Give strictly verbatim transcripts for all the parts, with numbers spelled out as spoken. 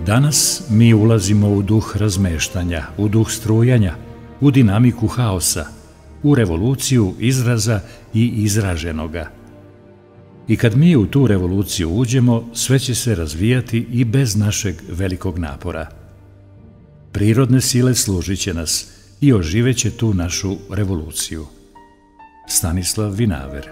Danas mi ulazimo u duh razmeštanja, u duh strujanja, u dinamiku haosa, u revoluciju izraza i izraženoga. I kad mi u tu revoluciju uđemo, sve će se razvijati i bez našeg velikog napora. Prirodne sile služit će nas i oživeće tu našu revoluciju. Stanislav Vinaver.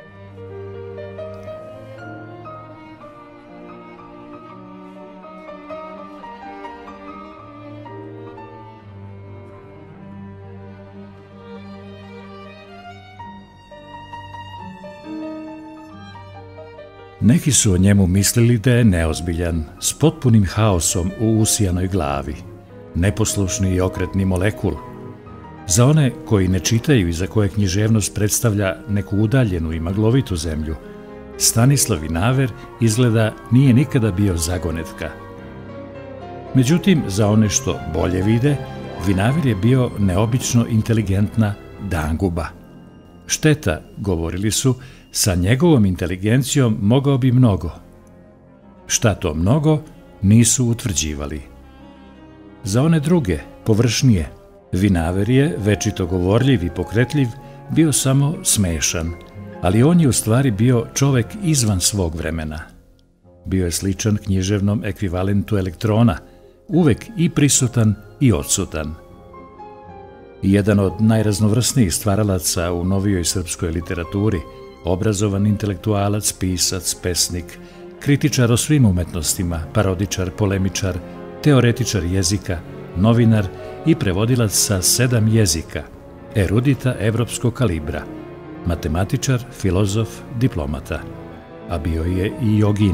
Neki su o njemu mislili da je neozbiljan, s potpunim haosom u usijanoj glavi, neposlušni i okretni molekul. Za one koji ne čitaju i za koje književnost predstavlja neku udaljenu i maglovitu zemlju, Stanislav Vinaver izgleda nije nikada bio zagonetka. Međutim, za one što bolje vide, Vinaver je bio neobično inteligentna danguba. Šteta, govorili su, sa njegovom inteligencijom mogao bi mnogo. Šta to mnogo, nisu utvrđivali. Za one druge, površnije, Vinaver je, večito govorljiv i pokretljiv, bio samo smešan, ali on je u stvari bio čovek izvan svog vremena. Bio je sličan književnom ekvivalentu elektrona, uvek i prisutan i odsutan. Jedan od najraznovrsnijih stvaralaca u novijoj srpskoj literaturi, obrazovan intelektualac, pisac, pesnik, kritičar o svim umetnostima, parodičar, polemičar, teoretičar jezika, novinar i prevodilac sa sedam jezika, erudita evropskog kalibra, matematičar, filozof, diplomata, a bio je i jogin.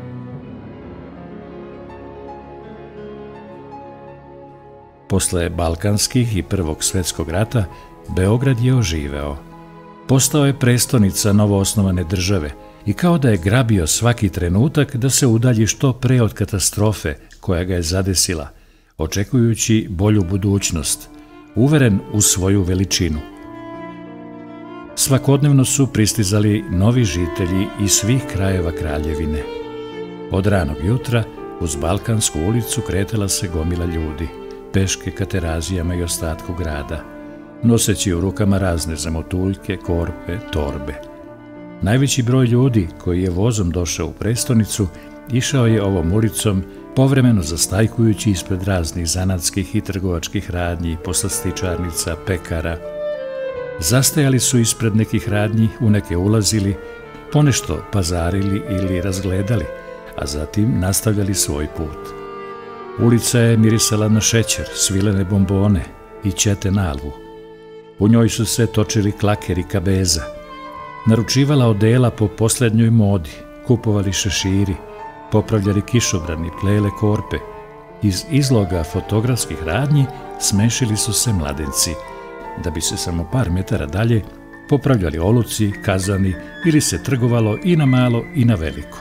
Posle Balkanskih i Prvog svetskog rata, Beograd je oživeo. Postao je prestonica novoosnovane države i kao da je grabio svaki trenutak da se udalji što pre od katastrofe koja ga je zadesila, očekujući bolju budućnost, uveren u svoju veličinu. Svakodnevno su pristizali novi žitelji iz svih krajeva kraljevine. Od ranog jutra uz Balkansku ulicu kretala se gomila ljudi, peške ka Terazijama i ostatku grada, noseći u rukama razne zamotuljke, korpe, torbe. Najveći broj ljudi koji je vozom došao u prestonicu išao je ovom ulicom, povremeno zastajkujući ispred raznih zanatskih i trgovačkih radnji, poslastičarnica, pekara. Zastajali su ispred nekih radnji, u neke ulazili, ponešto pazarili ili razgledali, a zatim nastavljali svoj put. Ulica je mirisala na šećer, svilene bombone i ćete nalvu. U njoj su se točili klakeri kabeza, naručivala odela po poslednjoj modi, kupovali šeširi, popravljali kišobrani, plele korpe. Iz izloga fotografskih radnji smešili su se mladenci, da bi se samo par metara dalje popravljali oluci, kazani ili se trgovalo i na malo i na veliko.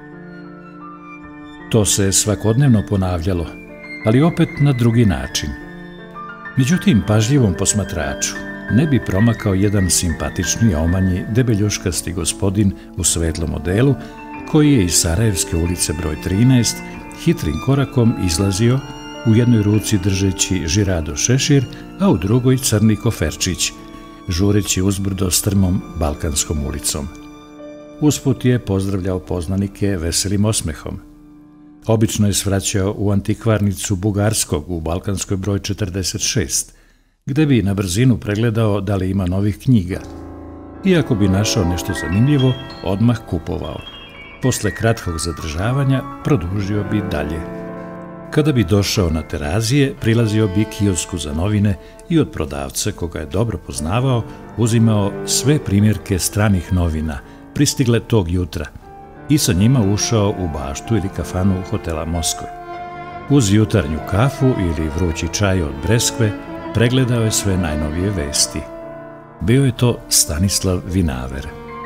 To se svakodnevno ponavljalo, ali opet na drugi način. Međutim, pažljivom posmatraču ne bi promakao jedan simpatični, omanji, debeljuškasti gospodin u svetlom odelu, koji je iz Sarajevske ulice broj trinaest hitrim korakom izlazio, u jednoj ruci držeći žirado šešir, a u drugoj crni koferčić, žureći uzbrdo strmom Balkanskom ulicom. Usput je pozdravljao poznanike veselim osmehom. Obično je svraćao u antikvarnicu Bugarskog u Balkanskoj broj četrdeset šest, gde bi na brzinu pregledao da li ima novih knjiga. Iako bi našao nešto zanimljivo, odmah kupovao. Posle kratkog zadržavanja produžio bi dalje. Kada bi došao na Terazije, prilazio bi kiosku za novine i od prodavca, koga je dobro poznavao, uzimao sve primjerke stranih novina, pristigle tog jutra, i sa njima ušao u baštu ili kafanu hotela Moskve. Uz jutarnju kafu ili vrući čaj od breskve pregledao je sve najnovije vesti. Bio je to Stanislav Vinaver.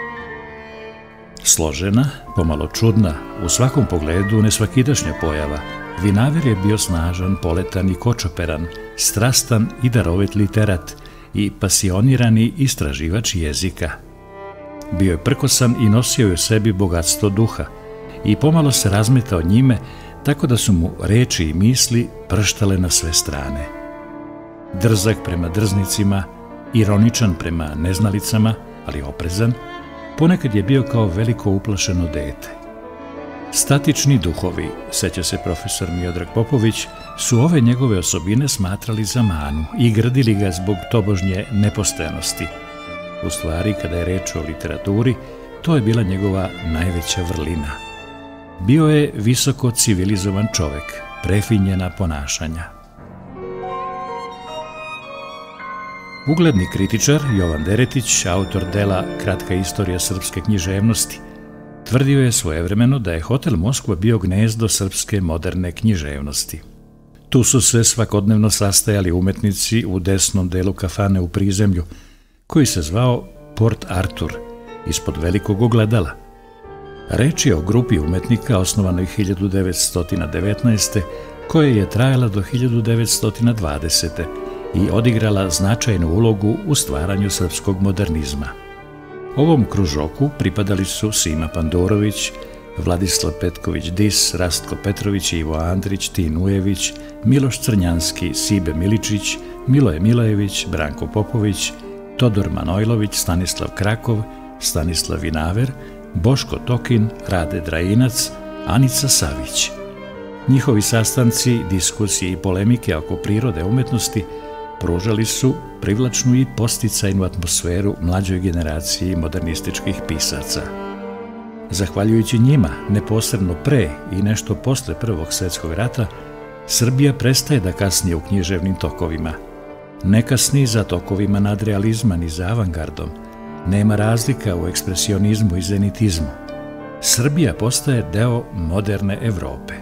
Složena, pomalo čudna, u svakom pogledu nesvakidašnja pojava, Vinaver je bio snažan, poletan i kočoperan, strastan i darovit literat i pasionirani istraživač jezika. Bio je prkosan i nosio je u sebi bogatstvo duha i pomalo se razmetao njime tako da su mu reči i misli prštale na sve strane. Drzak prema drznicima, ironičan prema neznalicama, ali oprezan, ponekad je bio kao veliko uplašeno dete. Statični duhovi, seća se profesor Miodrag Popović, su ove njegove osobine smatrali za manu i grdili ga zbog tobožnje nepostojanosti. U stvari, kada je reč o literaturi, to je bila njegova najveća vrlina. Bio je visoko civilizovan čovek, prefinjena ponašanja. Ugledni kritičar Jovan Deretić, autor dela Kratka istorija srpske književnosti, tvrdio je svojevremeno da je Hotel Moskva bio gnezdo srpske moderne književnosti. Tu su se svakodnevno sastajali umetnici u desnom delu kafane u prizemlju, koji se zvao Port Artur, ispod velikog ogledala. Reč je o grupi umetnika osnovanoj hiljadu devetsto devetnaeste. koja je trajala do hiljadu devetsto dvadesete. i odigrala značajnu ulogu u stvaranju srpskog modernizma. Ovom kružoku pripadali su Sima Pandorović, Vladislav Petković-Dis, Rastko Petrović, Ivo Andrić, Tin Ujević, Miloš Crnjanski, Sibe Miličić, Miloje Milojević, Branko Popović, Todor Manojlović, Stanislav Krakov, Stanislav Vinaver, Boško Tokin, Rade Drajinac, Anica Savić. Njihovi sastanci, diskusije i polemike oko prirode umetnosti pružali su privlačnu i podsticajnu atmosferu mlađoj generaciji modernističkih pisaca. Zahvaljujući njima, neposredno pre i nešto posle Prvog svjetskog rata, Srbija prestaje da kasni u književnim tokovima. Ne kasni za tokovima nadrealizma ni za avangardom, nema razlika u ekspresionizmu i zenitizmu. Srbija postaje deo moderne Evrope.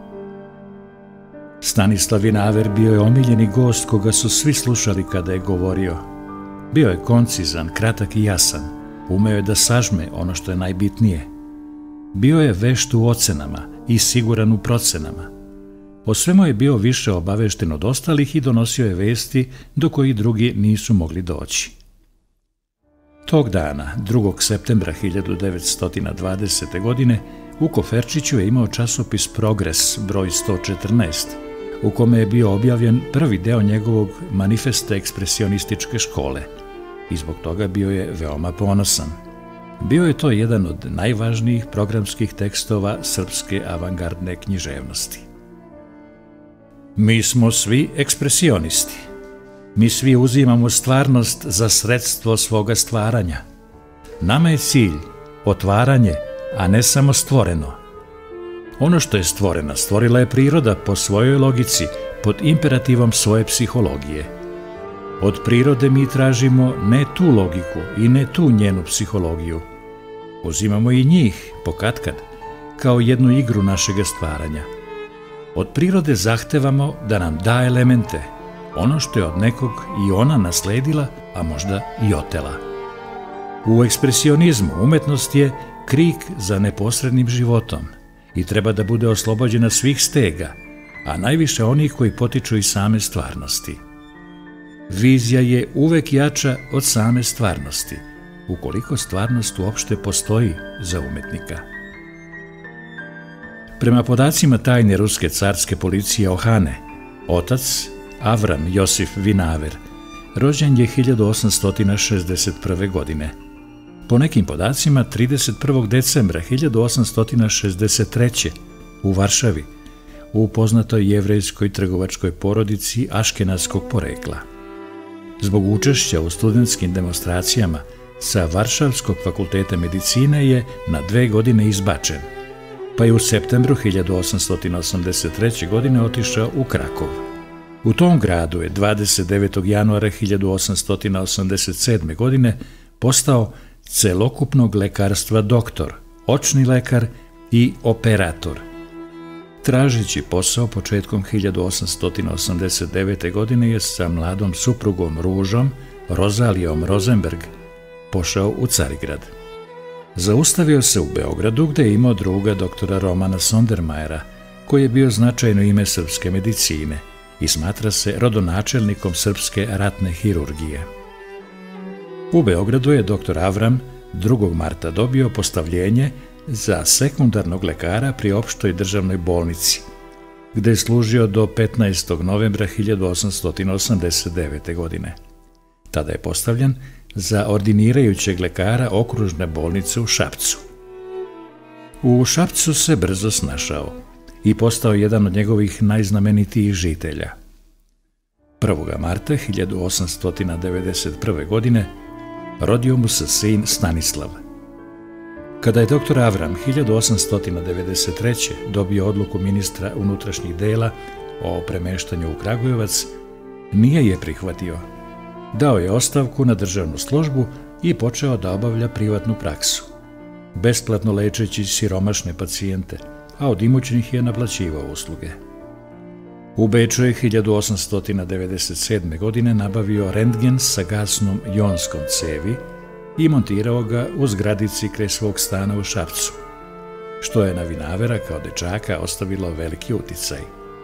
Stanislav Vinaver bio je omiljeni gost koga su svi slušali kada je govorio. Bio je koncizan, kratak i jasan, umeo je da sažme ono što je najbitnije. Bio je vešt u ocenama i siguran u procenama. O svemu je bio više obavešten od ostalih i donosio je vesti do kojih drugi nisu mogli doći. Tog dana, drugog septembra hiljadu devetsto dvadesete. godine, u Koferčiću je imao časopis Progres broj sto četrnaest, u kome je bio objavljen prvi deo njegovog manifesta ekspresionističke škole i zbog toga bio je veoma ponosan. Bio je to jedan od najvažnijih programskih tekstova srpske avangardne književnosti. Mi smo svi ekspresionisti. Mi svi uzimamo stvarnost za sredstvo svoga stvaranja. Nama je cilj otvaranje, a ne samo stvoreno. Ono što je stvoreno, stvorila je priroda po svojoj logici, pod imperativom svoje psihologije. Od prirode mi tražimo ne tu logiku i ne tu njenu psihologiju. Uzimamo i njih, pokatkad, kao jednu igru našega stvaranja. Od prirode zahtevamo da nam da elemente, ono što je od nekog i ona nasledila, a možda i otela. U ekspresionizmu umetnost je krik za neposrednim životom i treba da bude oslobođena svih stega, a najviše onih koji potiču iz same stvarnosti. Vizija je uvek jača od same stvarnosti, ukoliko stvarnost uopšte postoji za umetnika. Prema podacima tajne ruske carske policije Ohane, otac Avram Josif Vinaver rođen je hiljadu osamsto šezdeset prve. godine. Po nekim podacima trideset prvog decembra hiljadu osamsto šezdeset treće. u Varšavi, u poznatoj jevrejskoj trgovačkoj porodici aškenazskog porekla. Zbog učešća u studentskim demonstracijama sa Varšavskog fakulteta medicine je na dve godine izbačen, pa je u septembru hiljadu osamsto osamdeset treće. godine otišao u Krakov. U tom gradu je dvadeset devetog januara hiljadu osamsto osamdeset sedme. godine postao celokupnog lekarstva doktor, očni lekar i operator. Tražeći posao početkom hiljadu osamsto osamdeset devete. godine je sa mladom suprugom Ružom, Rozalijom Rozenberg, pošao u Carigrad. Zaustavio se u Beogradu gde je imao druga doktora Romana Sondermajera, koji je bio značajno ime srpske medicine i smatra se rodonačelnikom srpske ratne hirurgije. U Beogradu je doktor Avram drugog marta dobio postavljenje za sekundarnog lekara pri opštoj državnoj bolnici, gde je služio do petnaestog novembra hiljadu osamsto osamdeset devete. godine. Tada je postavljen za ordinirajućeg lekara okružne bolnice u Šapcu. U Šapcu se brzo snašao i postao jedan od njegovih najznamenitijih žitelja. prvog marta hiljadu osamsto devedeset prve. godine rodio mu se sin Stanislav. Kada je doktor Avram hiljadu osamsto devedeset treće. dobio odluku ministra unutrašnjih dela o premeštanju u Kragujevac, nije je prihvatio. Dao je ostavku na državnu službu i počeo da obavlja privatnu praksu, besplatno lečeći siromašne pacijente, a od imućnih je naplaćivao usluge. U Beču je hiljadu osamsto devedeset sedme. godine nabavio rentgen sa gasnom jonskom cevi i montirao ga u zgradici kraj svog stana u Šapcu, što je na Vinavera kao dečaka ostavilo veliki uticaj.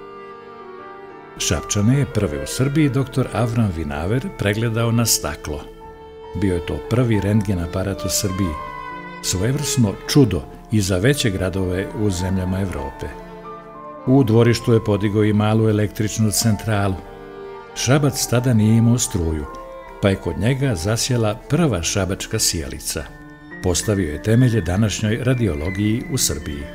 Šapčane je prvi u Srbiji doktor Avram Vinaver pregledao na staklo. Bio je to prvi rentgen aparat u Srbiji, svojevrsno čudo i za veće gradove u zemljama Evrope. U dvorištu je podigao i malu električnu centralu. Šabac tada nije imao struju, pa je kod njega zasjela prva šabačka sijalica. Postavio je temelje današnjoj radiologiji u Srbiji.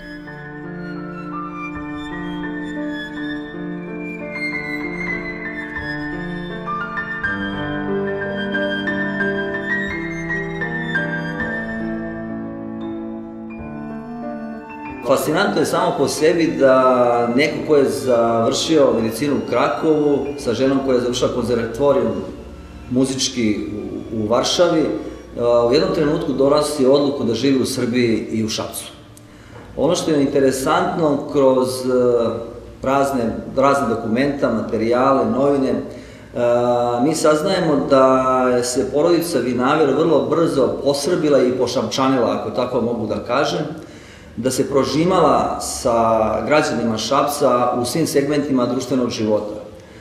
Fascinantno je samo po sebi da neko ko je završio medicinu u Krakovu sa ženom koja je završila konzervatorijum muzički u Varšavi, u jednom trenutku donosi odluku da živi u Srbiji i u Šapcu. Ono što je interesantno kroz razne, razne dokumenta, materijale, novine, mi saznajemo da se porodica Vinaver vrlo brzo posrbila i pošapčanila, ako tako mogu da kažem, da se prožimala sa građanima Šapca u svim segmentima društvenog života.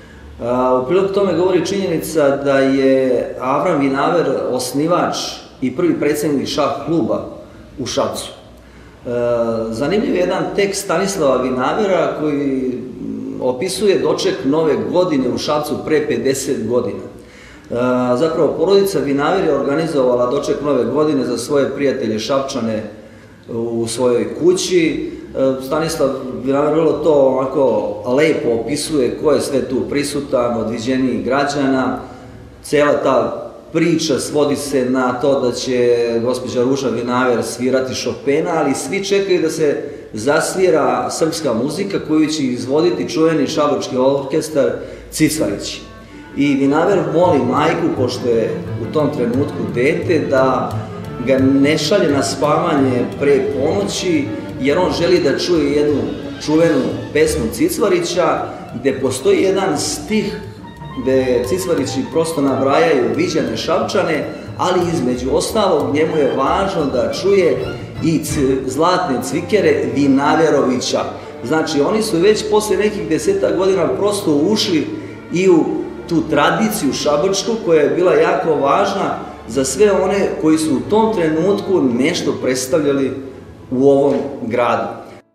U prilog tome govori činjenica da je Avram Vinaver osnivač i prvi predsjednik šah kluba u Šapcu. Zanimljiv je jedan tekst Stanislava Vinavera koji opisuje doček nove godine u Šapcu pre pedeset godina. Zapravo, porodica Vinaver je organizovala doček nove godine za svoje prijatelje Šapčane u svojoj kući. Stanislav Vinaver vrlo to onako lepo opisuje ko je sve tu prisutan, od viđenijih građana. Cela ta priča svodi se na to da će gospođa Ruža Vinaver svirati Chopina, ali svi čekaju da se zasvira srpska muzika koju će izvoditi čuveni šabački orkestar Cicvarići. I Vinaver moli majku, pošto je u tom trenutku dete, da ga ne šalje na spavanje pre ponoći, jer on želi da čuje jednu čuvenu pesmu Cicvarića, gde postoji jedan stih gde Cicvarići prosto nabrajaju viđene Šapčane, ali između ostalog njemu je važno da čuje i zlatne cvikere Vinaverovića. Znači, oni su već posle nekih deseta godina prosto ušli i u tu tradiciju šabačku koja je bila jako važna za sve one koji su u tom trenutku nešto predstavljali u ovom gradu.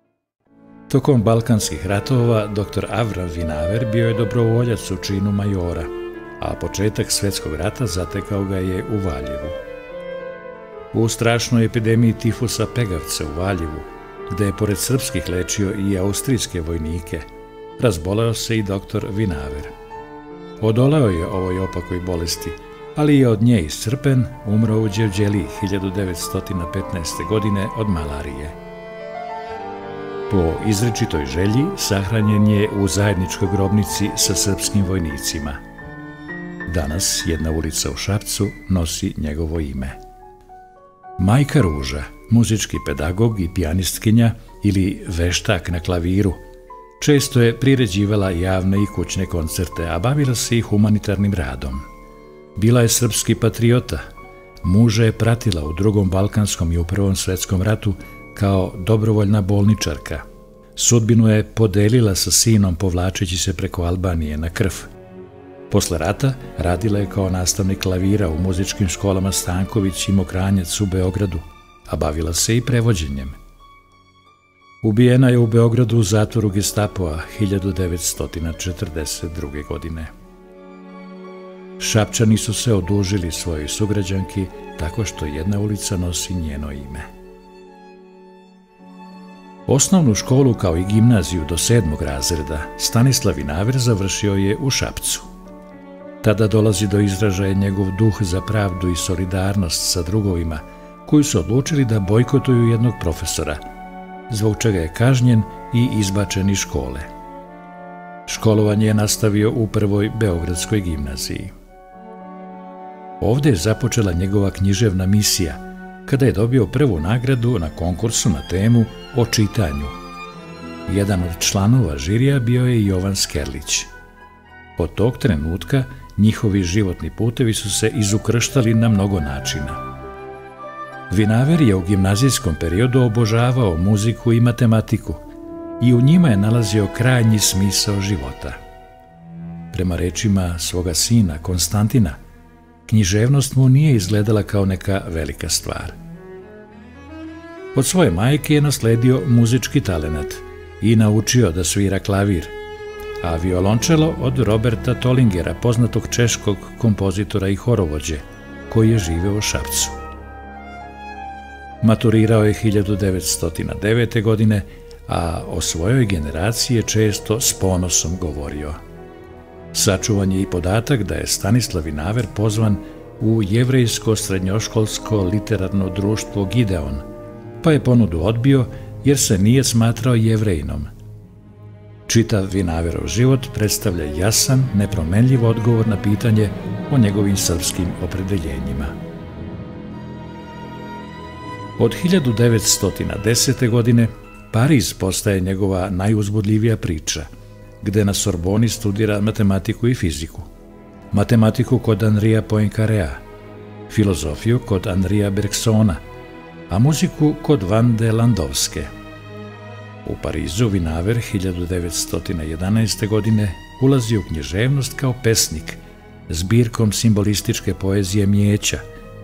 Tokom Balkanskih ratova doktor Avram Vinaver bio je dobrovoljac u činu majora, a početak Svetskog rata zatekao ga je u Valjevu. U strašnoj epidemiji tifusa pegavca u Valjevu, gde je pored srpskih lečio i austrijske vojnike, razboleo se i doktor Vinaver. Odoleo je ovoj opakoj bolesti, ali je od nje iscrpen umro u Đevđeliji hiljadu devetsto petnaeste. godine od malarije. Po izričitoj želji sahranjen je u zajedničkoj grobnici sa srpskim vojnicima. Danas jedna ulica u Šapcu nosi njegovo ime. Majka Ruža, muzički pedagog i pijanistkinja ili veštak na klaviru, često je priređivala javne i kućne koncerte, a bavila se i humanitarnim radom. Bila je srpski patriota, muža je pratila u drugom balkanskom i u prvom svetskom ratu kao dobrovoljna bolničarka. Sudbinu je podelila sa sinom povlačeći se preko Albanije na Krf. Posle rata radila je kao nastavnik klavira u muzičkim školama Stanković i Mokranjac u Beogradu, a bavila se i prevođenjem. Ubijena je u Beogradu u zatvoru Gestapoa hiljadu devetsto četrdeset druge. godine. Šapčani su se odužili svojoj sugrađanki tako što jedna ulica nosi njeno ime. Osnovnu školu kao i gimnaziju do sedmog razreda Stanislav Vinaver završio je u Šapcu. Tada dolazi do izražaja njegov duh za pravdu i solidarnost sa drugovima koji su odlučili da bojkotuju jednog profesora, zbog čega je kažnjen i izbačen iz škole. Školovanje je nastavio u prvoj Beogradskoj gimnaziji. Ovde je započela njegova književna misija, kada je dobio prvu nagradu na konkursu na temu o čitanju. Jedan od članova žirija bio je Jovan Skerlić. Od tog trenutka njihovi životni putevi su se izukrštali na mnogo načina. Vinaver je u gimnazijskom periodu obožavao muziku i matematiku i u njima je nalazio krajnji smisao života. Prema rečima svoga sina Konstantina, književnost mu nije izgledala kao neka velika stvar. Od svoje majke je nasledio muzički talenat i naučio da svira klavir, a violončelo od Roberta Tolingera, poznatog češkog kompozitora i horovođe, koji je živeo u Šapcu. Maturirao je hiljadu devetsto devete. godine, a o svojoj generaciji je često s ponosom govorio. Sačuvan je i podatak da je Stanislav Vinaver pozvan u jevrejsko srednjoškolsko literarno društvo Gideon, pa je ponudu odbio jer se nije smatrao jevrejinom. Čitav Vinaverov život predstavlja jasan, nepromenljiv odgovor na pitanje o njegovim srpskim opredeljenjima. Od hiljadu devetsto desete. godine Pariz postaje njegova najuzbudljivija priča, gde na Sorboni studira matematiku i fiziku, matematiku kod Henria Poincarea, filozofiju kod Henria Bergsona, a muziku kod Vande Landowske. U Parizu Vinaver hiljadu devetsto jedanaeste. godine ulazi u književnost kao pesnik, zbirkom simbolističke poezije Mijeća.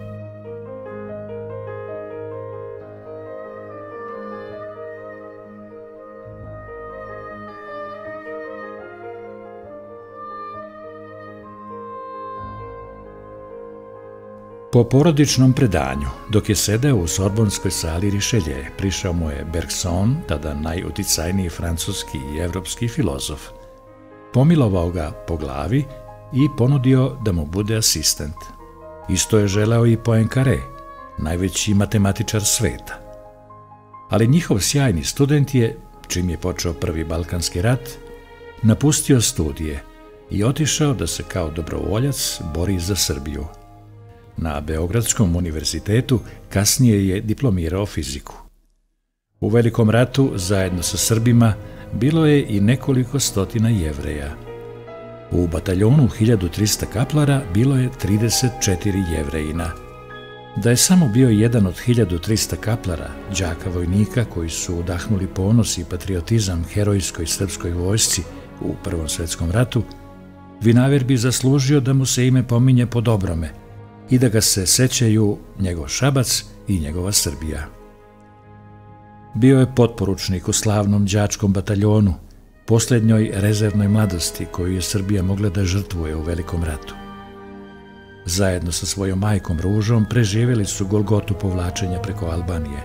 Po porodičnom predanju, dok je sedeo u sorbonskoj sali Rišelje, prišao mu je Bergson, tada najuticajniji francuski i evropski filozof. Pomilovao ga po glavi i ponudio da mu bude asistent. Isto je želeo i Poincare, najveći matematičar sveta. Ali njihov sjajni student je, čim je počeo Prvi Balkanski rat, napustio studije i otišao da se kao dobrovoljac bori za Srbiju. Na Beogradskom univerzitetu kasnije je diplomirao fiziku. U Velikom ratu, zajedno sa Srbima, bilo je i nekoliko stotina Jevreja. U bataljonu hiljadu trista kaplara bilo je trideset četiri Jevrejina. Da je samo bio jedan od hiljadu trista kaplara, đaka vojnika koji su udahnuli ponos i patriotizam herojskoj srpskoj vojsci u Prvom svetskom ratu, Vinaver bi zaslužio da mu se ime pominje po dobrome i da ga se sećaju njegov Šabac i njegova Srbija. Bio je potporučnik u slavnom đačkom bataljonu, posljednjoj rezervnoj mladosti koju je Srbija mogla da žrtvuje u Velikom ratu. Zajedno sa svojom majkom Ružom preživjeli su golgotu povlačenja preko Albanije.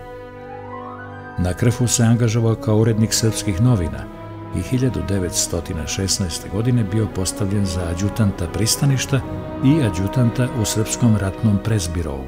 Na Krfu se angažovao kao urednik srpskih novina i hiljadu devetsto šesnaeste. godine bio postavljen za adjutanta pristaništa i adjutanta u Srpskom ratnom presbirovu.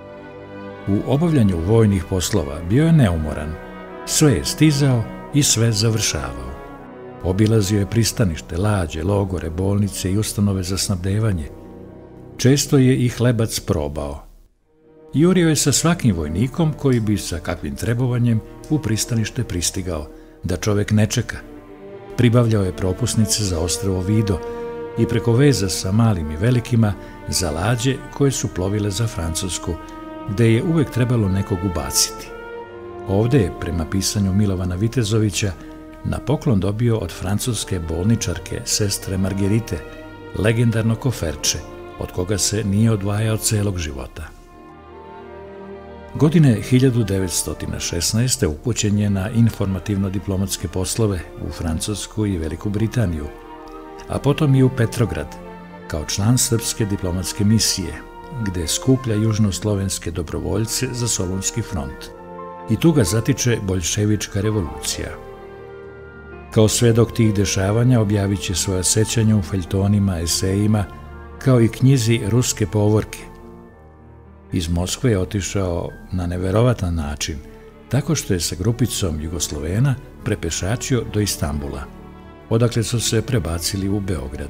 U obavljanju vojnih poslova bio je neumoran, sve je stizao i sve završavao. Obilazio je pristanište, lađe, logore, bolnice i ustanove za snabdevanje. Često je i hlebac probao. Jurio je sa svakim vojnikom koji bi sa kakvim trebovanjem u pristanište pristigao, da čovek ne čeka. Pribavljao je propusnice za ostrvo Vido i preko veza sa malim i velikima za lađe koje su plovile za Francusku, gde je uvek trebalo nekog ubaciti. Ovde je, prema pisanju Milovana Vitezovića, na poklon dobio od francuske bolničarke, sestre Margerite, legendarno koferče, od koga se nije odvajao celog života. Godine hiljadu devetsto šesnaeste. upućen je na informativno-diplomatske poslove u Francusku i Veliku Britaniju, a potom i u Petrograd, kao član srpske diplomatske misije, gde skuplja južnoslovenske dobrovoljce za Solunski front. I tu ga zatiče boljševička revolucija. Kao svedok tih dešavanja objavit će svoja sećanja u feljtonima, esejima, kao i knjizi Ruske povorke. Iz Moskve je otišao na neverovatan način, tako što je sa grupicom Jugoslovena prepešačio do Istambula, odakle su se prebacili u Beograd.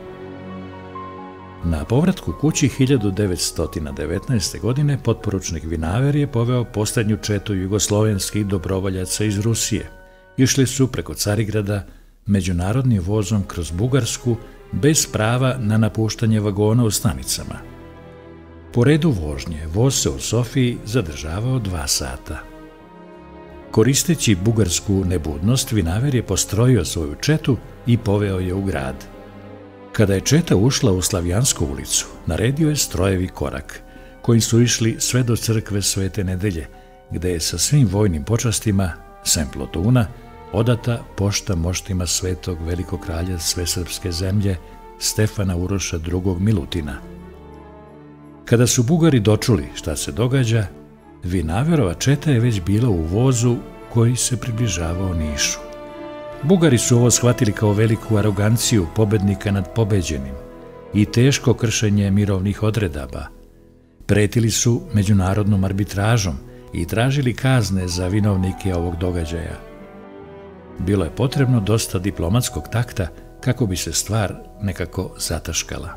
Na povratku kući hiljadu devetsto devetnaeste. godine potporučnik Vinaver je poveo poslednju četu jugoslovenskih dobrovoljaca iz Rusije. Išli su preko Carigrada međunarodnim vozom kroz Bugarsku bez prava na napuštanje vagona u stanicama. Po redu vožnje, voz se u Sofiji zadržavao dva sata. Koristeći bugarsku nebudnost, Vinaver je postrojio svoju četu i poveo je u grad. Kada je četa ušla u Slavijansku ulicu, naredio je strojevi korak, kojim su išli sve do crkve Svete Nedelje, gde je sa svim vojnim počastima, sem plotuna, odata pošta moštima svetog velikog kralja svesrpske zemlje Stefana Uroša drugog. Milutina. Kada su Bugari dočuli šta se događa, Vinaverova četa je već bila u vozu koji se približavao Nišu. Bugari su ovo shvatili kao veliku aroganciju pobednika nad pobeđenim i teško kršenje mirovnih odredaba. Pretili su međunarodnom arbitražom i tražili kazne za vinovnike ovog događaja. Bilo je potrebno dosta diplomatskog takta kako bi se stvar nekako zataškala.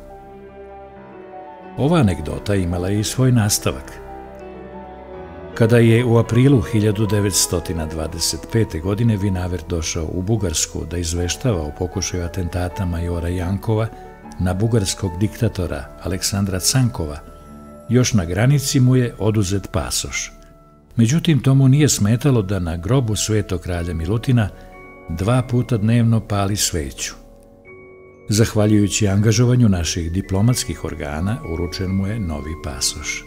Ova anegdota imala je i svoj nastavak. Kada je u aprilu hiljadu devetsto dvadeset pete. godine Vinaver došao u Bugarsku da izveštava o pokušaju atentata majora Jankova na bugarskog diktatora Aleksandra Cankova, još na granici mu je oduzet pasoš. Međutim, to mu nije smetalo da na grobu svetog kralja Milutina dva puta dnevno pali sveću. Zahvaljujući angažovanju naših diplomatskih organa, uručen mu je novi pasoš.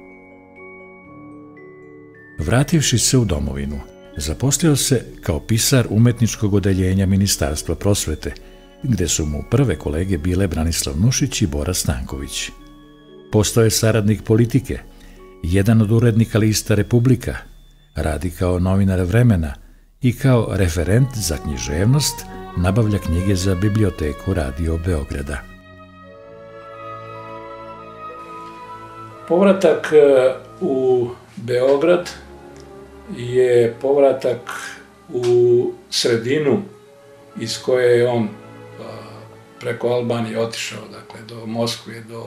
Vrativši se u domovinu, zaposlio se kao pisar umetničkog odeljenja Ministarstva prosvete, gde su mu prve kolege bile Branislav Nušić i Bora Stanković. Postao je saradnik politike, jedan od urednika lista Republika, radi kao novinar Vremena i kao referent za književnost nabavlja knjige za biblioteku Radio Beograda. Povratak u Beograd je povratak u sredinu iz koje je on preko Albanije otišao, dakle do Moskve, do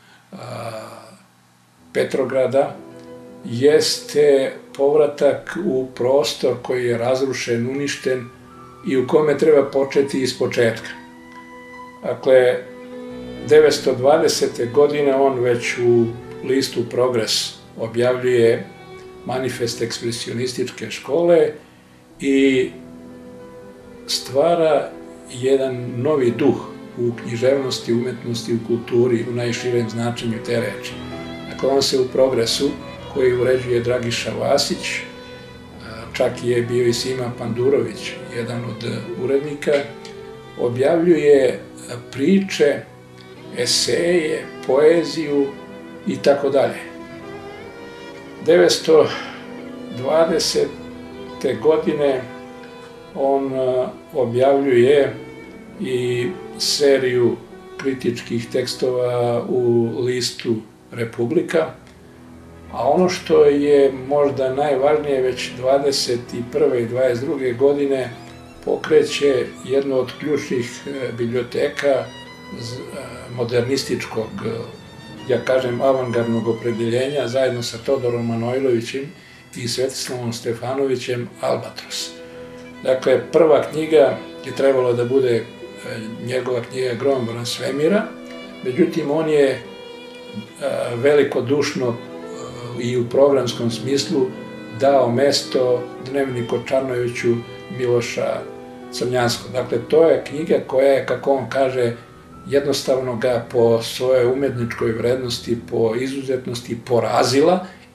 Petrograda, jeste povratak u prostor koji je razrušen, uništen i u kome treba početi iz početka. Dakle, devetsto dvadesete. godine on već u listu Progres objavljuje manifest ekspresionističke škole i stvara jedan novi duh u književnosti, umetnosti, u kulturi, u najširem značenju te reči. Dakle, on se u Progresu, koji uređuje Dragiša Vasić, čak je bio i Sima Pandurović, jedan od urednika, objavljuje priče, eseje, poeziju i tako dalje. devetsto dvadesete. godine on objavljuje i seriju kritičkih tekstova u listu Republika, a ono što je možda najvažnije, već dvadeset prve. i dvadeset druge. godine pokreće jednu od ključnih biblioteka modernističkog, ja kažem, avangardnog opredeljenja, zajedno sa Todorom Manojlovićem i Svetislavom Stefanovićem, Albatros. Dakle, prva knjiga je trebalo da bude njegova knjiga Gromobran svemira, međutim, on je velikodušno i u programskom smislu dao mesto dnevniku Čarnojeviću Miloša Crnjanskog. Dakle, to je knjiga koja je, kako on kaže, jednostavno ga po svojoj umetničkoj vrednosti, po izuzetnosti porazila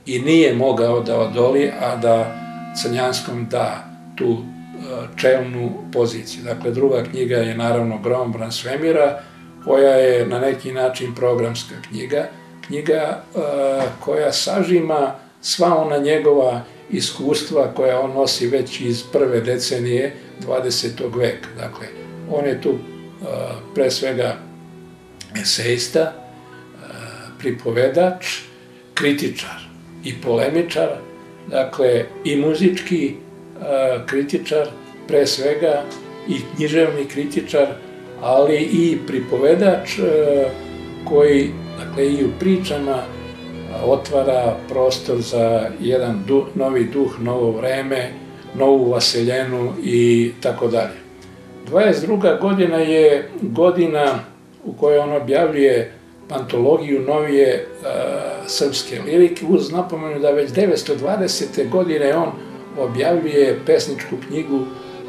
i nije mogao da odoli, a da Crnjanskom da tu čelnu poziciju. Dakle, druga knjiga je naravno Gromobran svemira, koja je na neki način programska knjiga, knjiga koja sažima sva ona njegova iskustva koja on nosi već iz prve decenije dvadesetog veka. Dakle, on je tu pre svega esejista, pripovedač, kritičar i polemičar, dakle i muzički kritičar pre svega i književni kritičar, ali i pripovedač koji, dakle, i u pričama otvara prostor za jedan novi duh, novo vreme, novu vaseljenu i tako dalje. dvadeset druga godina je godina u kojoj on objavljuje antologiju novije srpske lirike, uz napomenu da već devetsto dvadesete godine on objavljuje pesničku knjigu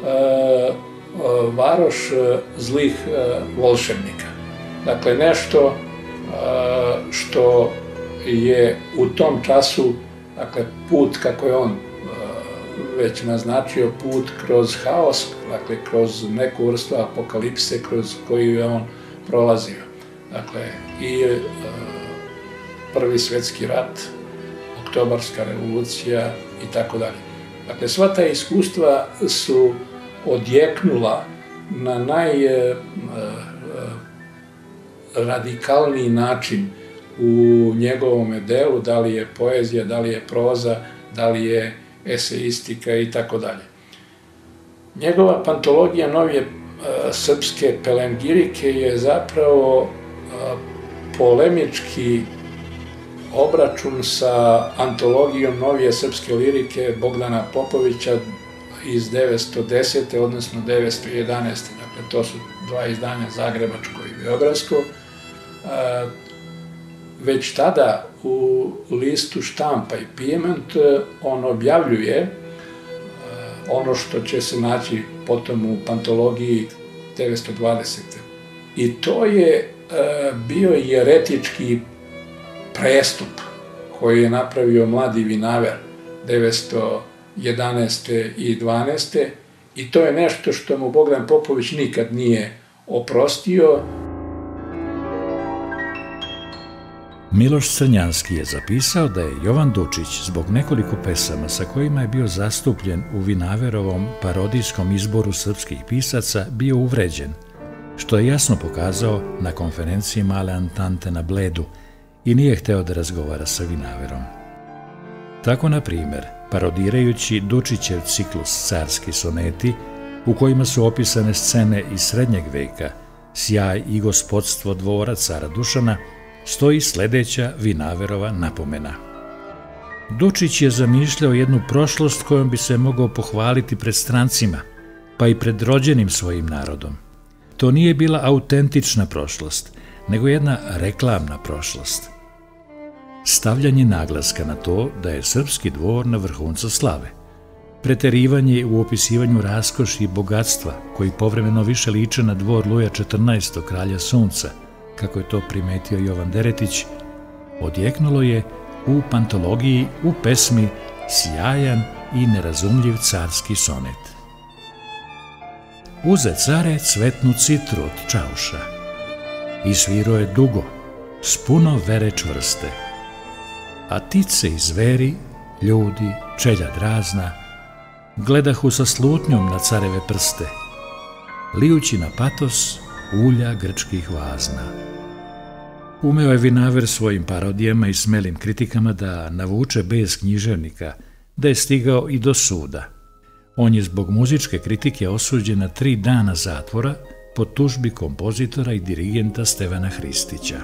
Varoš zlih volšebnika. Dakle, nešto što je u tom času, dakle, put, kako je on već naznačio, put kroz haos, dakle, kroz neku vrstu apokalipse kroz koju je on prolazio. Dakle, i Prvi svetski rat, Oktobarska revolucija i tako dalje. Dakle, sva ta iskustva su odjeknula na najradikalniji način u njegovom delu, da li je poezija, da li je proza, da li je esejistika i tako dalje. Njegova pantologija novije srpske pelenegirike je zapravo polemički obračun sa antologijom novije srpske lirike Bogdana Popovića iz devetsto desete. odnosno devetsto jedanaeste. Dakle, to su dva izdanja, zagrebačko i beogradsko. Već tada u listu Štampa i Pijement on objavljuje ono što će se naći potom u pantologiji devetsto dvadesete. I to je bio jeretički prestup koji je napravio mladi Vinaver devetsto jedanaeste i dvanaeste. I to je nešto što mu Bogdan Popović nikad nije oprostio. Miloš Crnjanski je zapisao da je Jovan Dučić zbog nekoliko pesama sa kojima je bio zastupljen u Vinaverovom parodijskom izboru srpskih pisaca bio uvređen, što je jasno pokazao na konferenciji Male Antante na Bledu i nije hteo da razgovara sa Vinaverom. Tako, na primer, parodirajući Dučićev ciklus Carski soneti, u kojima su opisane scene iz srednjeg veka, sjaj i gospodstvo dvora cara Dušana, stoji sledeća Vinaverova napomena. Dučić je zamišljao jednu prošlost kojom bi se mogao pohvaliti pred strancima, pa i pred rođenim svojim narodom. To nije bila autentična prošlost, nego jedna reklamna prošlost. Stavljanje naglaska na to da je srpski dvor na vrhuncu slave, preterivanje u opisivanju raskoši i bogatstva, koji povremeno više liče na dvor Luja četrnaestog, kralja sunca, kako je to primetio Jovan Deretić, odjeknulo je u pantologiji u pesmi Sjajan i nerazumljiv carski sonet. Uze care cvetnu citru od čauša i sviro je dugo, s puno vere čvrste, a tice i zveri, ljudi, čeljad razna, gledahu sa slutnjom na careve prste, lijući na patos ulja grčkih vazna. Umeo je Vinaver svojim parodijama i smelim kritikama da navuče bez književnika, da je stigao i do suda. On je zbog muzičke kritike osuđen na tri dana zatvora po tužbi kompozitora i dirigenta Stevana Hristića.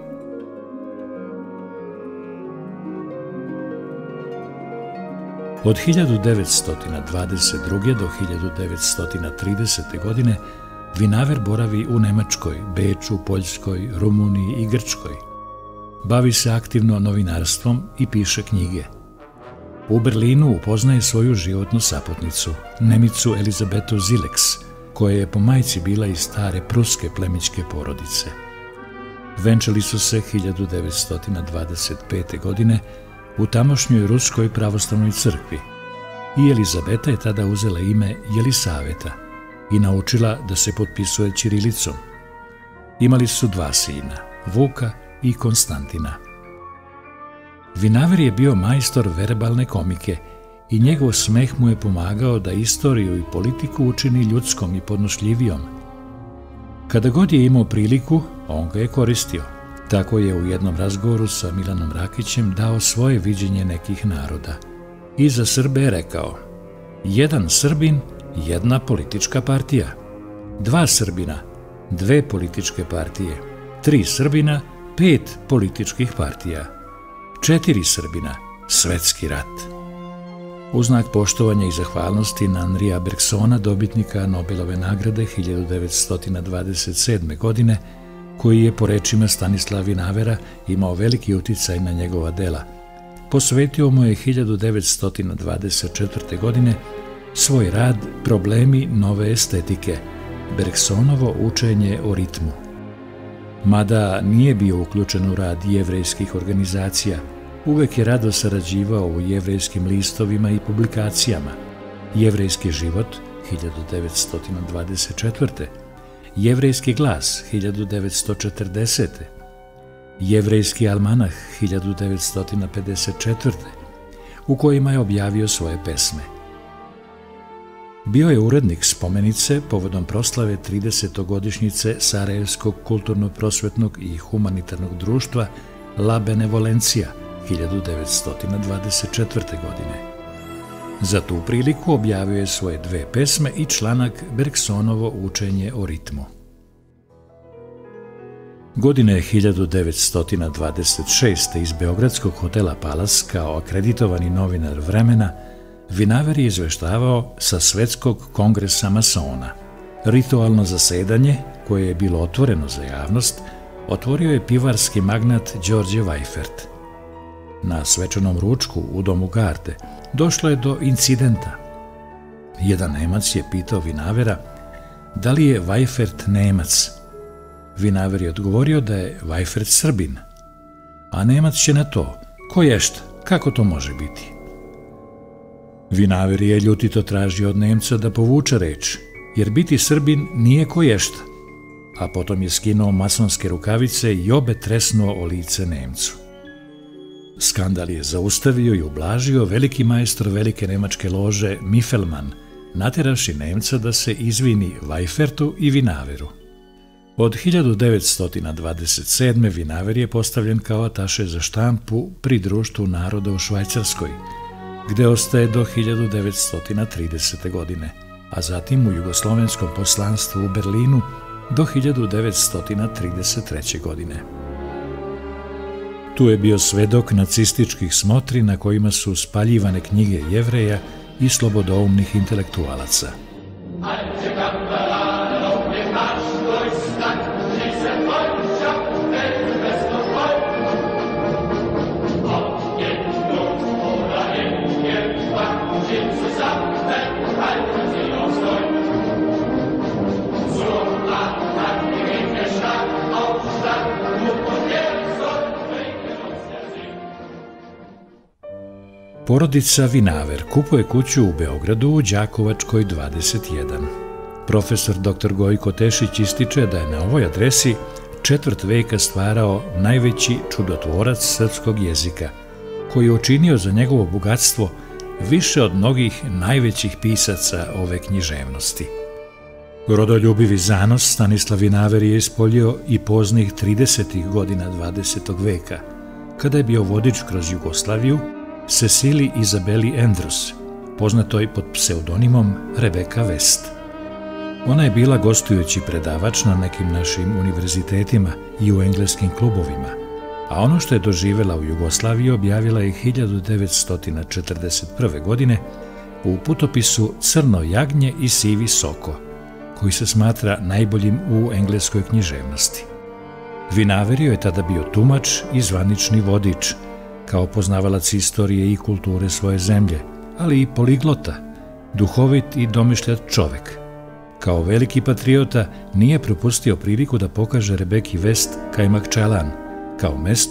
Od hiljadu devetsto dvadeset druge. do hiljadu devetsto tridesete. godine Vinaver boravi u Nemačkoj, Beču, Poljskoj, Rumuniji i Grčkoj. Bavi se aktivno novinarstvom i piše knjige. U Berlinu upoznaje svoju životnu saputnicu, Nemicu Elizabetu Zileks, koja je po majci bila iz stare pruske plemićke porodice. Venčali su se hiljadu devetsto dvadeset pete. godine u tamošnjoj Ruskoj pravoslavnoj crkvi i Elizabeta je tada uzela ime Jelisaveta i naučila da se potpisuje ćirilicom. Imali su dva sina, Vuka i Konstantina. Vinaver je bio majstor verbalne komike i njegov smeh mu je pomagao da istoriju i politiku učini ljudskom i podnošljivijom. Kada god je imao priliku, on ga je koristio. Tako je u jednom razgovoru sa Milanom Rakićem dao svoje viđenje nekih naroda. I za Srbe je rekao: jedan Srbin, jedna politička partija. Dva Srbina, dve političke partije. Tri Srbina, pet političkih partija. Četiri Srbina, svetski rat. U znak poštovanja i zahvalnosti na Henrija Bergsona, dobitnika Nobelove nagrade hiljadu devetsto dvadeset sedme. godine, koji je po rečima Stanislava Vinavera imao veliki uticaj na njegova dela, posvetio mu je hiljadu devetsto dvadeset četvrte. godine svoj rad Problemi nove estetike, Bergsonovo učenje o ritmu. Mada nije bio uključen u rad jevrejskih organizacija, uvek je rado sarađivao u jevrejskim listovima i publikacijama. Jevrejski život hiljadu devetsto dvadeset četvrte. Jevrejski glas hiljadu devetsto četrdesete. Jevrejski almanah hiljadu devetsto pedeset četvrte. u kojima je objavio svoje pesme. Bio je urednik spomenice povodom proslave tridesetogodišnjice Sarajevskog kulturno-prosvetnog i humanitarnog društva La Benevolencija hiljadu devetsto dvadeset četvrte. godine. Za tu priliku objavio je svoje dve pesme i članak Bergsonovo učenje o ritmu. Godine hiljadu devetsto dvadeset šeste. iz Beogradskog hotela Palas kao akreditovani novinar Vremena Vinaver je izveštavao sa Svetskog kongresa masona. Ritualno zasedanje, koje je bilo otvoreno za javnost, otvorio je pivarski magnat Đorđe Vajfert. Na svečanom ručku u domu Garde došlo je do incidenta. Jedan Nemac je pitao Vinavera da li je Vajfert Nemac. Vinaver je odgovorio da je Vajfert Srbin, a Nemac će na to: ko ješta, kako to može biti? Vinaver je ljutito tražio od Nemca da povuče reč, jer biti Srbin nije ko ješta, a potom je skinuo masonske rukavice i obe tresnuo o lice Nemcu. Skandal je zaustavio i ublažio veliki majstor velike nemačke lože Mifelman, nateravši Nemca da se izvini Vajfertu i Vinaveru. Od hiljadu devetsto dvadeset sedme. Vinaver je postavljen kao ataše za štampu pri Društvu naroda u Švajcarskoj, gde ostaje do hiljadu devetsto tridesete. godine, a zatim u jugoslovenskom poslanstvu u Berlinu do hiljadu devetsto trideset treće. godine. Tu je bio svedok nacističkih smotri na kojima su spaljivane knjige Jevreja i slobodoumnih intelektualaca. Porodica Vinaver kupuje kuću u Beogradu u Đakovačkoj dvadeset jedan. Profesor doktor Gojko Tešić ističe da je na ovoj adresi četvrt veka stvarao najveći čudotvorac srpskog jezika, koji je učinio za njegovo bogatstvo više od mnogih najvećih pisaca ove književnosti. Rodoljubivi zanos Stanislav Vinaver je ispoljio i poznih tridesetih godina dvadesetog veka, kada je bio vodič kroz Jugoslaviju Cecili Izabeli Andrus, poznatoj pod pseudonimom Rebeka West. Ona je bila gostujući predavač na nekim našim univerzitetima i u engleskim klubovima, a ono što je doživela u Jugoslaviji objavila je hiljadu devetsto četrdeset prve. godine u putopisu Crno jagnje i sivi soko, koji se smatra najboljim u engleskoj književnosti. Vinaver je tada bio tumač i zvanični vodič, kao poznavalac istorije i kulture svoje zemlje, ali i poliglota, duhovit i domišljat čovek. Kao veliki patriota nije propustio priliku da pokaže Rebeki West Kajmakčalan, kao mesto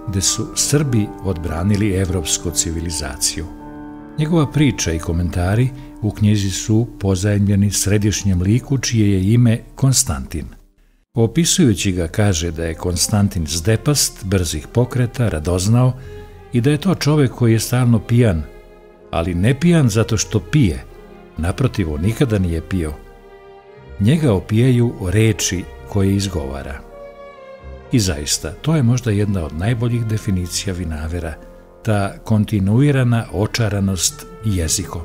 gde su Srbi odbranili evropsku civilizaciju. Njegova priča i komentari u knjizi su pozajmljeni središnjem liku čije je ime Konstantin. Opisujući ga kaže da je Konstantin zdepast, brzih pokreta, radoznao i da je to čovek koji je stalno pijan, ali ne pijan zato što pije, naprotiv, on nikada nije pio. Njega opijaju reči koje izgovara. I zaista, to je možda jedna od najboljih definicija Vinavera, ta kontinuirana očaranost jezikom.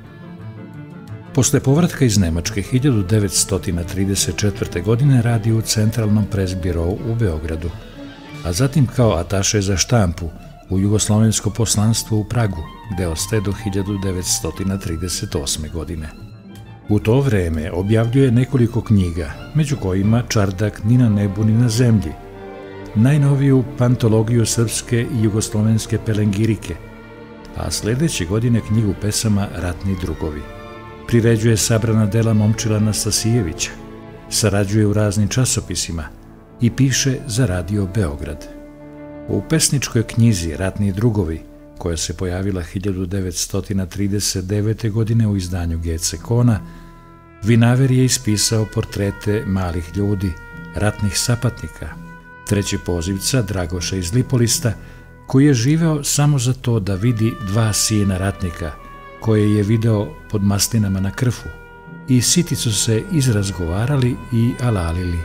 Posle povratka iz Nemačke hiljadu devetsto trideset četvrte. godine radi u Centralnom presbirovu u Beogradu, a zatim kao ataše za štampu u Jugoslovensko poslanstvo u Pragu, gde ostaje do hiljadu devetsto trideset osme. godine. U to vreme objavljuje nekoliko knjiga, među kojima Čardak ni na nebu ni na zemlji, najnoviju pantologiju srpske i jugoslovenske pelengirike, a sledeće godine knjigu pesama Ratni drugovi. Priređuje sabrana dela Momčila Nastasijevića, sarađuje u raznim časopisima i piše za Radio Beograd. U pesničkoj knjizi Ratni drugovi, koja se pojavila hiljadu devetsto trideset devete. godine u izdanju G C Kona, Vinaver je ispisao portrete malih ljudi, ratnih sapatnika, treći pozivca Dragoša iz Lipolista, koji je živeo samo za to da vidi dva sina ratnika, koje je video pod maslinama na krfu, i siti su se izrazgovarali i alalili.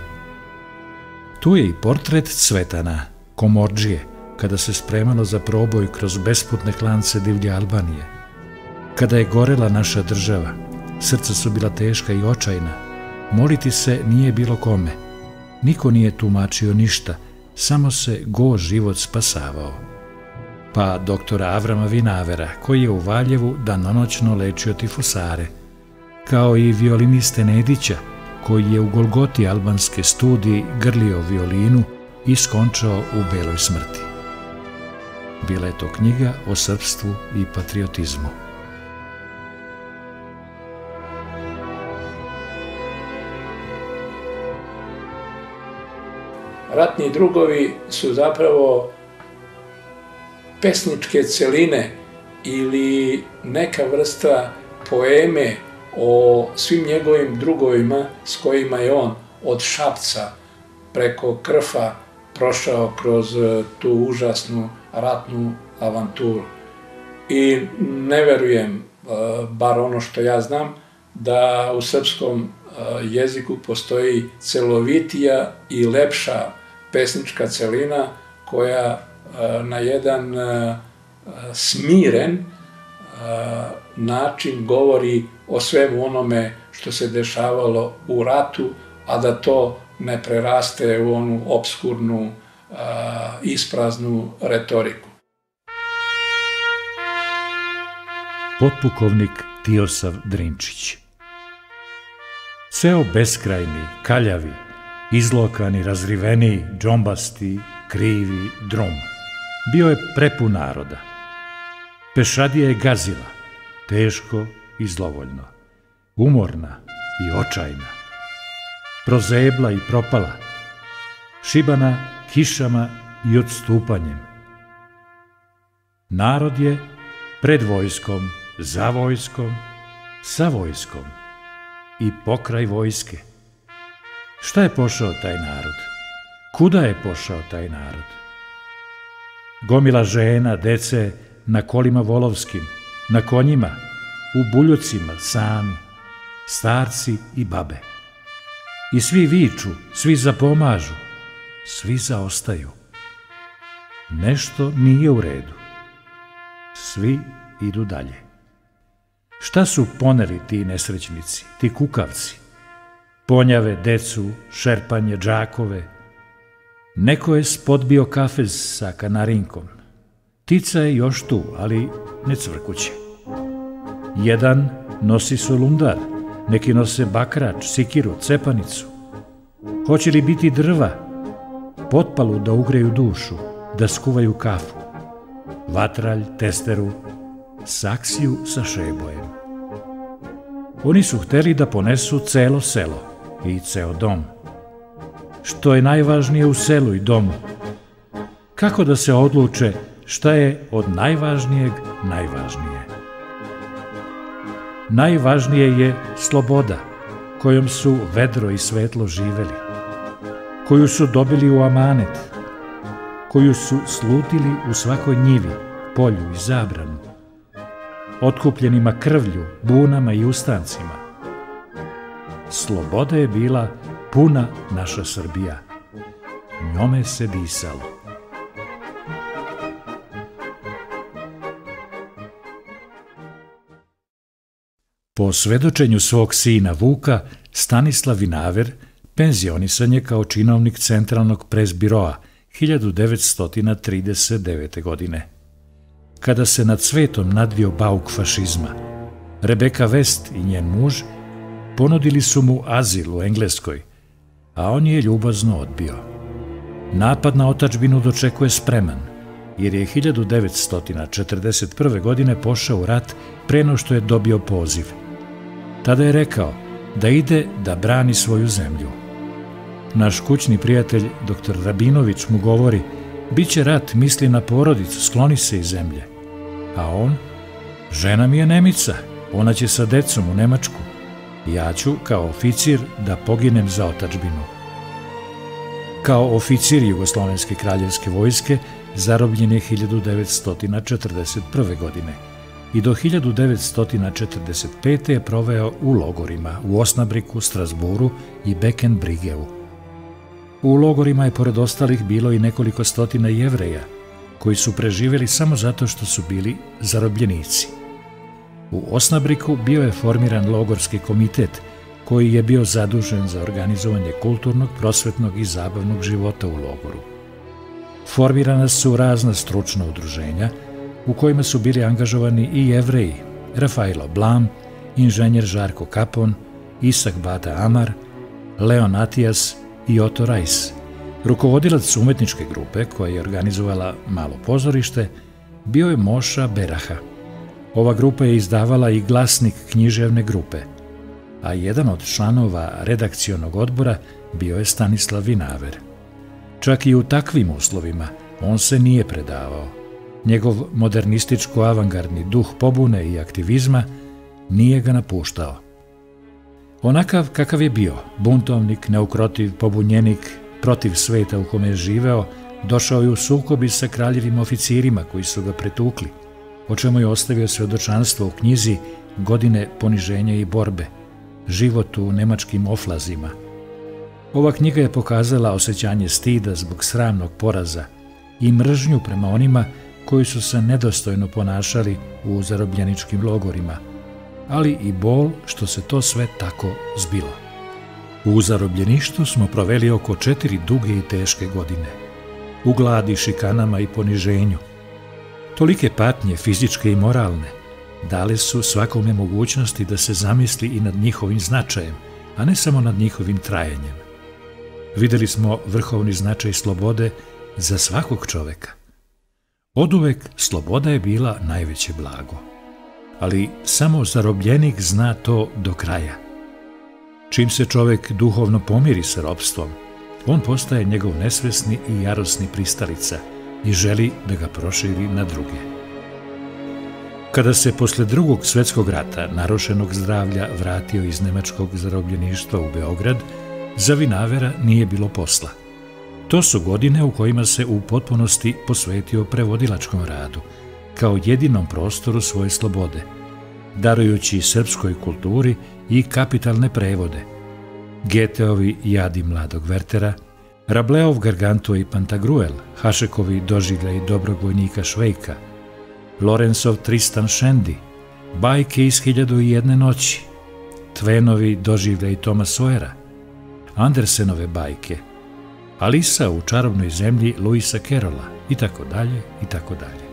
Tu je i portret Cvetana, komordžije, kada se spremalo za proboj kroz besputne klance divlje Albanije. Kada je gorela naša država, srca su bila teška i očajna, moliti se nije bilo kome, niko nije tumačio ništa, samo se go život spasavao. Pa doktora Avrama Vinavera, koji je u Valjevu danonoćno lečio tifusare, kao i violiniste Nedića, koji je u Golgoti albanske studiji grlio violinu i skončao u beloj smrti. Bila je to knjiga o srpstvu i patriotizmu. Ratni drugovi su zapravo pesničke celine ili neka vrsta poeme o svim njegovim drugovima s kojima je on od Šapca preko Krfa prošao kroz tu užasnu ratnu avanturu. I ne verujem, bar ono što ja znam, da u srpskom jeziku postoji celovitija i lepša pesnička celina koja na jedan smiren način govori o svemu onome što se dešavalo u ratu, a da to ne preraste u onu opskurnu, ispraznu retoriku. Potpukovnik Tiosav Drinčić. Ceo beskrajni, kaljavi, izlokani, razriveni, džombasti, krivi drum bio je prepun naroda. Pešadija je gazila, teško i zlovoljno, umorna i očajna, prozebla i propala, šibana kišama i odstupanjem. Narod je pred vojskom, za vojskom, sa vojskom i pokraj vojske. Šta je pošao taj narod? Kuda je pošao taj narod? Gomila žena, dece, na kolima volovskim, na konjima, u buljocima sami, starci i babe. I svi viču, svi zapomažu, svi zaostaju. Nešto nije u redu. Svi idu dalje. Šta su poneli ti nesrećnici, ti kukavci? Ponjave, decu, šerpanje, džakove. Neko je spodbio kafez sa kanarinkom. Ptica je još tu, ali ne cvrkuće. Jedan nosi solundar, neki nose bakrač, sikiru, cepanicu. Hoće li biti drva, potpalu da ugreju dušu, da skuvaju kafu, vatralj, testeru, saksiju sa šebojem. Oni su hteli da ponesu celo selo i ceo dom. Što je najvažnije u selu i domu? Kako da se odluče šta je od najvažnijeg najvažnije? Najvažnije je sloboda, kojom su vedro i svetlo živeli, koju su dobili u amanet, koju su slutili u svakoj njivi, polju i zabranu, otkupljenima krvlju, bunama i ustancima. Sloboda je bila puna naša Srbija. Njome se disalo. Po svedočenju svog sina Vuka, Stanislav Vinaver penzionisan je kao činovnik Centralnog presbiroa hiljadu devetsto trideset devete. godine. Kada se nad svetom nadvio bauk fašizma, Rebeka West i njen muž ponudili su mu azil u Engleskoj, a on je ljubazno odbio. Napad na otadžbinu dočekuje spreman, jer je hiljadu devetsto četrdeset prve. godine pošao u rat pre no što je dobio poziv. Tada je rekao da ide da brani svoju zemlju. Naš kućni prijatelj, doktor Rabinović, mu govori: bit će rat, misli na porodicu, skloni se iz zemlje. A on: žena mi je Nemica, ona će sa decom u Nemačku. Ja ću, kao oficir, da poginem za otadžbinu. Kao oficir Jugoslovenske kraljevske vojske zarobljen je hiljadu devetsto četrdeset prve. godine i do hiljadu devetsto četrdeset pete. je proveo u logorima u Osnabriku, Strasburu i Beckenbrigeu. U logorima je pored ostalih bilo i nekoliko stotina Jevreja, koji su preživjeli samo zato što su bili zarobljenici. U Osnabriku bio je formiran logorski komitet, koji je bio zadužen za organizovanje kulturnog, prosvetnog i zabavnog života u logoru. Formirana su razna stručna udruženja, u kojima su bili angažovani i Jevreji: Rafailo Blam, inženjer Žarko Kapon, Isak Bata Amar, Leon Atijas i Otto Reis. Rukovodilac umetničke grupe, koja je organizovala Malo pozorište, bio je Moša Beraha. Ova grupa je izdavala i glasnik književne grupe, a jedan od članova redakcionog odbora bio je Stanislav Vinaver. Čak i u takvim uslovima on se nije predavao. Njegov modernističko-avangardni duh pobune i aktivizma nije ga napuštao. Onakav kakav je bio, buntovnik, neukrotiv, pobunjenik, protiv sveta u kome je živeo, došao je u sukobi sa kraljevim oficirima koji su ga pretukli, o čemu je ostavio svedočanstvo u knjizi Godine poniženja i borbe, život u nemačkim oflazima. Ova knjiga je pokazala osjećanje stida zbog sramnog poraza i mržnju prema onima koji su se nedostojno ponašali u zarobljeničkim logorima, ali i bol što se to sve tako zbilo. U zarobljeništvu smo proveli oko četiri duge i teške godine, u gladi, šikanama i poniženju. Tolike patnje, fizičke i moralne, dale su svakome mogućnosti da se zamisli i nad njihovim značajem, a ne samo nad njihovim trajanjem. Videli smo vrhovni značaj slobode za svakog čoveka. Oduvek sloboda je bila najveće blago, ali samo zarobljenik zna to do kraja. Čim se čovek duhovno pomiri sa ropstvom, on postaje njegov nesvesni i jarosni pristalica i želi da ga proširi na druge. Kada se posle drugog svetskog rata narušenog zdravlja vratio iz nemačkog zarobljeništva u Beograd, za Vinavera nije bilo posla. To su godine u kojima se u potpunosti posvetio prevodilačkom radu, kao jedinom prostoru svoje slobode, darujući srpskoj kulturi i kapitalne prevode: Geteovi Jadi mladog Vertera, Rableov Gargantua i Pantagruel, Hašekovi Doživljaj dobrog vojnika Švejka, Lorencov Tristan Shandy, Bajke iz Hiljadu i jedne noći, Tvenovi Doživljaj Toma Sawyera, Andersenove bajke, Alisa u čarobnoj zemlji Luisa Carrolla i tako dalje i tako dalje.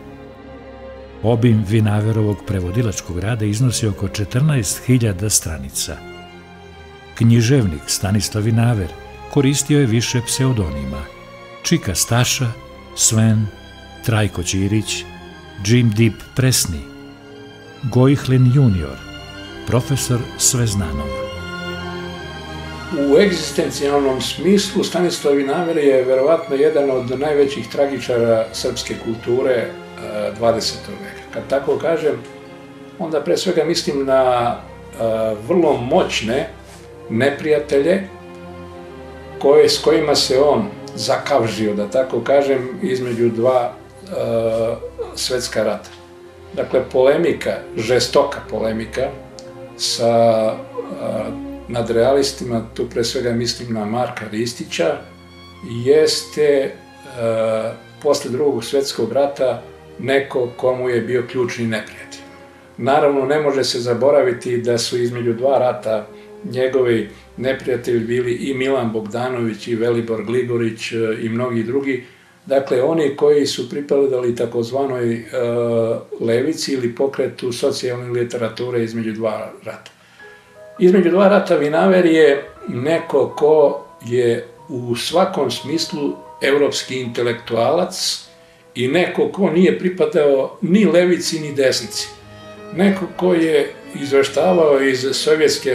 Obim Vinaverovog prevodilačkog rada iznosi oko četrnaest hiljada stranica. Književnik Stanislav Vinaver koristio je više pseudonima: Čika Staša, Sven, Trajko Ćirić, Jim Deep Presni, Gojhlin junior, profesor Sveznanov. U egzistencijalnom smislu Stanislav Vinaver je verovatno jedan od najvećih tragičara srpske kulture dvadesetog veka. Kad tako kažem, onda pre svega mislim na vrlo moćne neprijatelje koje, s kojima se on zakavžio, da tako kažem, između dva svetska rata. Dakle, polemika, žestoka polemika sa nadrealistima, tu pre svega mislim na Marka Ristića, jeste posle drugog svetskog rata neko komu je bio ključni neprijatelj. Naravno, ne može se zaboraviti da su između dva rata njegovi neprijatelji bili i Milan Bogdanović i Velibor Gligorić i mnogi drugi. Dakle, oni koji su pripadali takozvanoj levici ili pokretu socijalne literature između dva rata. Između dva rata Vinaver je neko ko je u svakom smislu evropski intelektualac i neko ko nije pripadao ni levici ni desnici. Neko ko je izveštavao iz sovjetske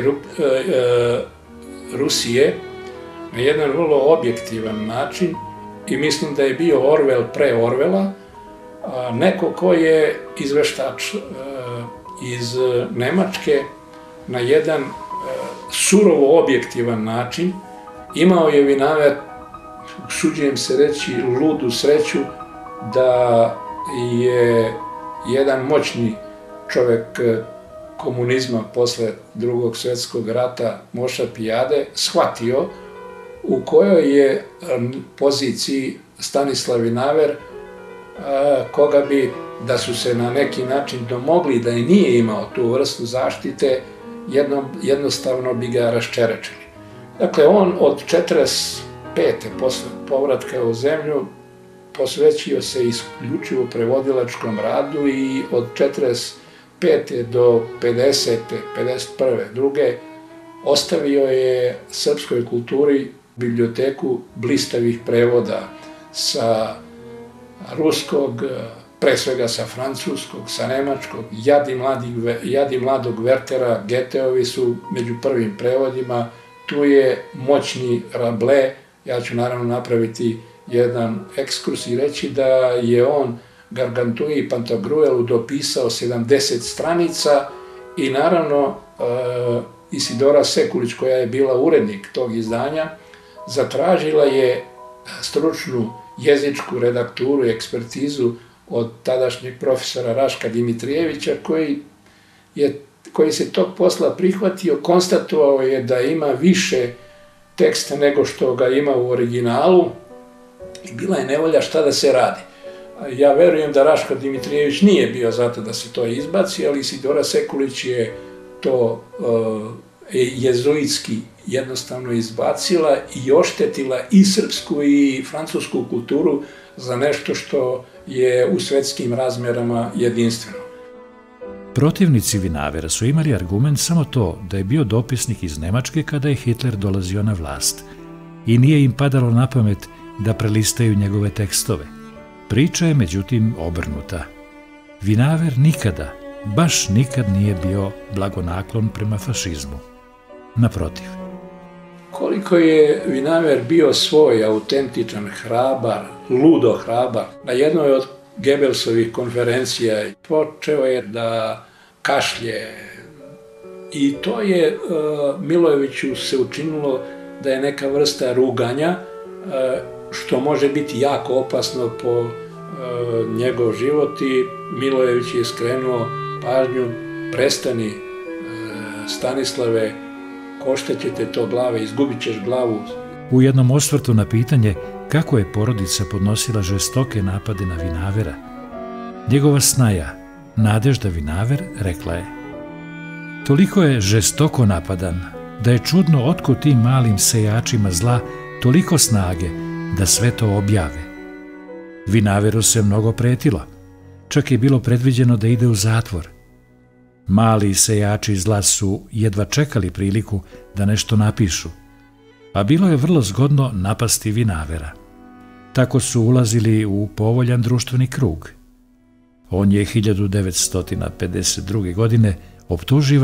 Rusije na jedan vrlo objektivan način i mislim da je bio Orwell pre Orwella, neko ko je izveštač iz Nemačke na jedan surovo objektivan način. Imao je Vinaver, usuđujem se reći, ludu sreću da je jedan moćni čovek komunizma posle drugog svetskog rata, Moša Pijade, shvatio u kojoj je poziciji Stanislav Vinaver, koga bi, da su se na neki način domogli da i nije imao tu vrstu zaštite, jednostavno bi ga raščerečili. Dakle, on od četrdeset pete posle povratka u zemlju posvećio se isključivo prevodilačkom radu i od četrdeset pete do pedesete, pedeset prve, druge ostavio je srpskoj kulturi biblioteku blistavih prevoda sa ruskog, pre svega sa francuskog, sa nemačkog, Jadi mladog Wertera, Goetheovi su među prvim prevodima, tu je moćni Rabelais. Ja ću naravno napraviti jedan ekskurs i reći da je on Gargantui i Pantagruelu dopisao sedamdeset stranica i naravno Isidora Sekulić, koja je bila urednik tog izdanja, zatražila je stručnu jezičku redakturu i ekspertizu od tadašnjeg profesora Raška Dimitrijevića, koji je koji se tog posla prihvatio, konstatovao je da ima više teksta nego što ga ima u originalu i bila je nevolja šta da se radi. Ja verujem da Raško Dimitrijević nije bio zato da se to izbaci, ali Isidora Sekulić je to jezuitski jednostavno izbacila i oštetila i srpsku i francusku kulturu za nešto što je u svetskim razmerama jedinstveno. Protivnici Vinavera su imali argument samo to da je bio dopisnik iz Nemačke kada je Hitler dolazio na vlast i nije im padalo na pamet da prelistaju njegove tekstove. Priča je međutim obrnuta. Vinaver nikada, baš nikad nije bio blagonaklon prema fašizmu. Naprotiv. Koliko je Vinaver bio svoj, autentičan, hrabar, ludo hrabar, na jednoj od Gebelsovih konferencija počeo je da kašlje i to je Milojeviću se učinilo da je neka vrsta ruganja, što može biti jako opasno po njegov život i Milojević je skrenuo pažnju: prestani, Stanislave, koštaće te to glave, izgubit ćeš glavu. U jednom osvrtu na pitanje kako je porodica podnosila žestoke napade na Vinavera, njegova snaja, Nadežda Vinaver, rekla je: toliko je žestoko napadan da je čudno otkud tim malim sejačima zla toliko snage da sve to objave. Vinaveru se mnogo pretilo, čak je bilo predviđeno da ide u zatvor. Mali sejači zla su jedva čekali priliku da nešto napišu, a bilo je vrlo zgodno napasti Vinavera. Tako su ulazili u povoljan društveni krug. On je hiljadu devetsto pedeset druge. godine optuživan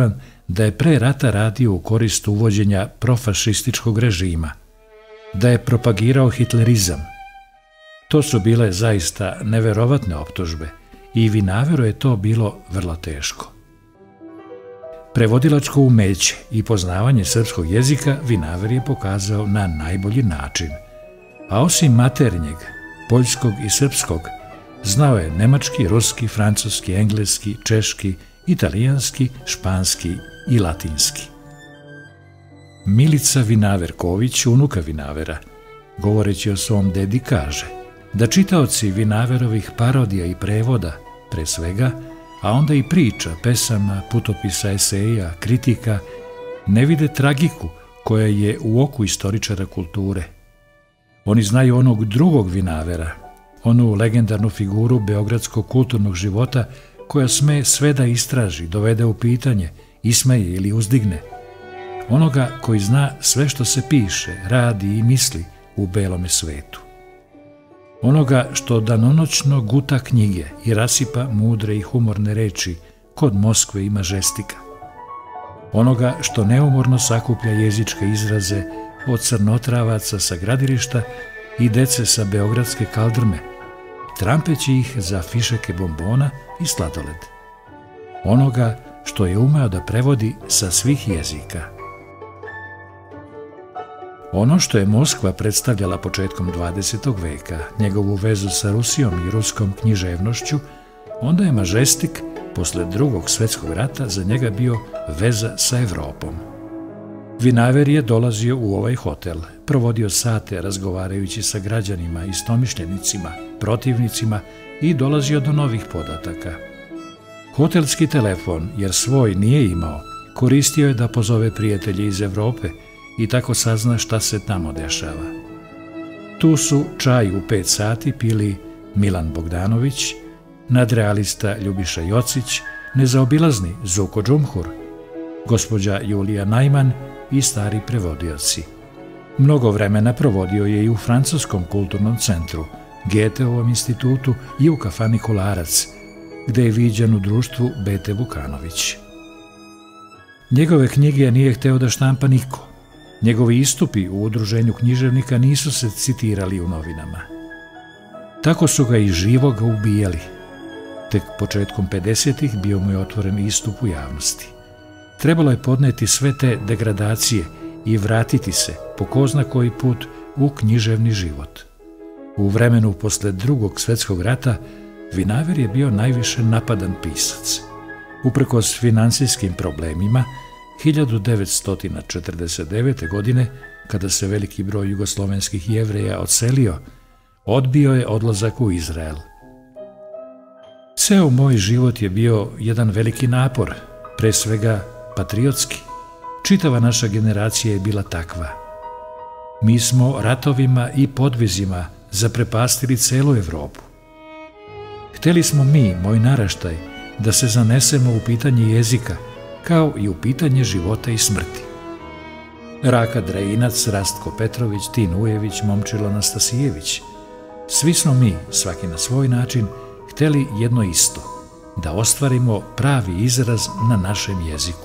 da je pre rata radio u korist uvođenja profašističkog režima, da je propagirao hitlerizam. To su bile zaista neverovatne optužbe i Vinaveru je to bilo vrlo teško. Prevodilačko umeće i poznavanje srpskog jezika Vinaver je pokazao na najbolji način, a osim maternjeg, poljskog i srpskog, znao je nemački, ruski, francuski, engleski, češki, italijanski, španski i latinski. Milica Vinaverković, unuka Vinavera, govoreći o svom dedi, kaže da čitaoci Vinaverovih parodija i prevoda, pre svega, a onda i priča, pesama, putopisa, eseja, kritika, ne vide tragiku koja je u oku istoričara kulture. Oni znaju onog drugog Vinavera, onu legendarnu figuru beogradskog kulturnog života koja sme sve da istraži, dovede u pitanje, ismeje ili uzdigne. Onoga koji zna sve što se piše, radi i misli u belome svetu. Onoga što danonoćno guta knjige i rasipa mudre i humorne reči kod Moskve i Mažestika. Onoga što neumorno sakuplja jezičke izraze od crnotravaca sa gradilišta i dece sa beogradske kaldrme, trampeći ih za fišeke bombona i sladoled. Onoga što je umeo da prevodi sa svih jezika. Ono što je Moskva predstavljala početkom dvadesetog veka, njegovu vezu sa Rusijom i ruskom književnošću, onda je Mažestik posle drugog svetskog rata za njega bio veza sa Evropom. Vinaver je dolazio u ovaj hotel, provodio sate razgovarajući sa građanima, istomišljenicima, protivnicima i dolazio do novih podataka. Hotelski telefon, jer svoj nije imao, koristio je da pozove prijatelje iz Evrope i tako sazna šta se tamo dešava. Tu su čaj u pet sati pili Milan Bogdanović, nadrealista Ljubiša Jocić, nezaobilazni Zuko Džumhur, gospođa Julija Najman i stari prevodioci. Mnogo vremena provodio je i u Francuskom kulturnom centru, Goetheovom institutu i u kafani Kolarac, gde je viđan u društvu Bete Vukanović. Njegove knjige nije hteo da štampa niko. Njegovi istupi u udruženju književnika nisu se citirali u novinama. Tako su ga i živoga ubijali. Tek početkom pedesetih bio mu je otvoren istup u javnosti. Trebalo je podneti sve te degradacije i vratiti se, po ko zna koji put, u književni život. U vremenu posle drugog svetskog rata Vinaver je bio najviše napadan pisac. Uprkos finansijskim problemima, hiljadu devetsto četrdeset devete. godine, kada se veliki broj jugoslovenskih Jevreja odselio, odbio je odlazak u Izrael. Ceo moj život je bio jedan veliki napor, pre svega patriotski. Čitava naša generacija je bila takva. Mi smo ratovima i podvizima zaprepastili celu Evropu. Hteli smo mi, moj naraštaj, da se zanesemo u pitanje jezika, kao i u pitanje života i smrti. Raka Drejinac, Rastko Petrović, Tin Ujević, Momčilo Anastasijević. Svi smo mi, svaki na svoj način, hteli jedno isto, da ostvarimo pravi izraz na našem jeziku.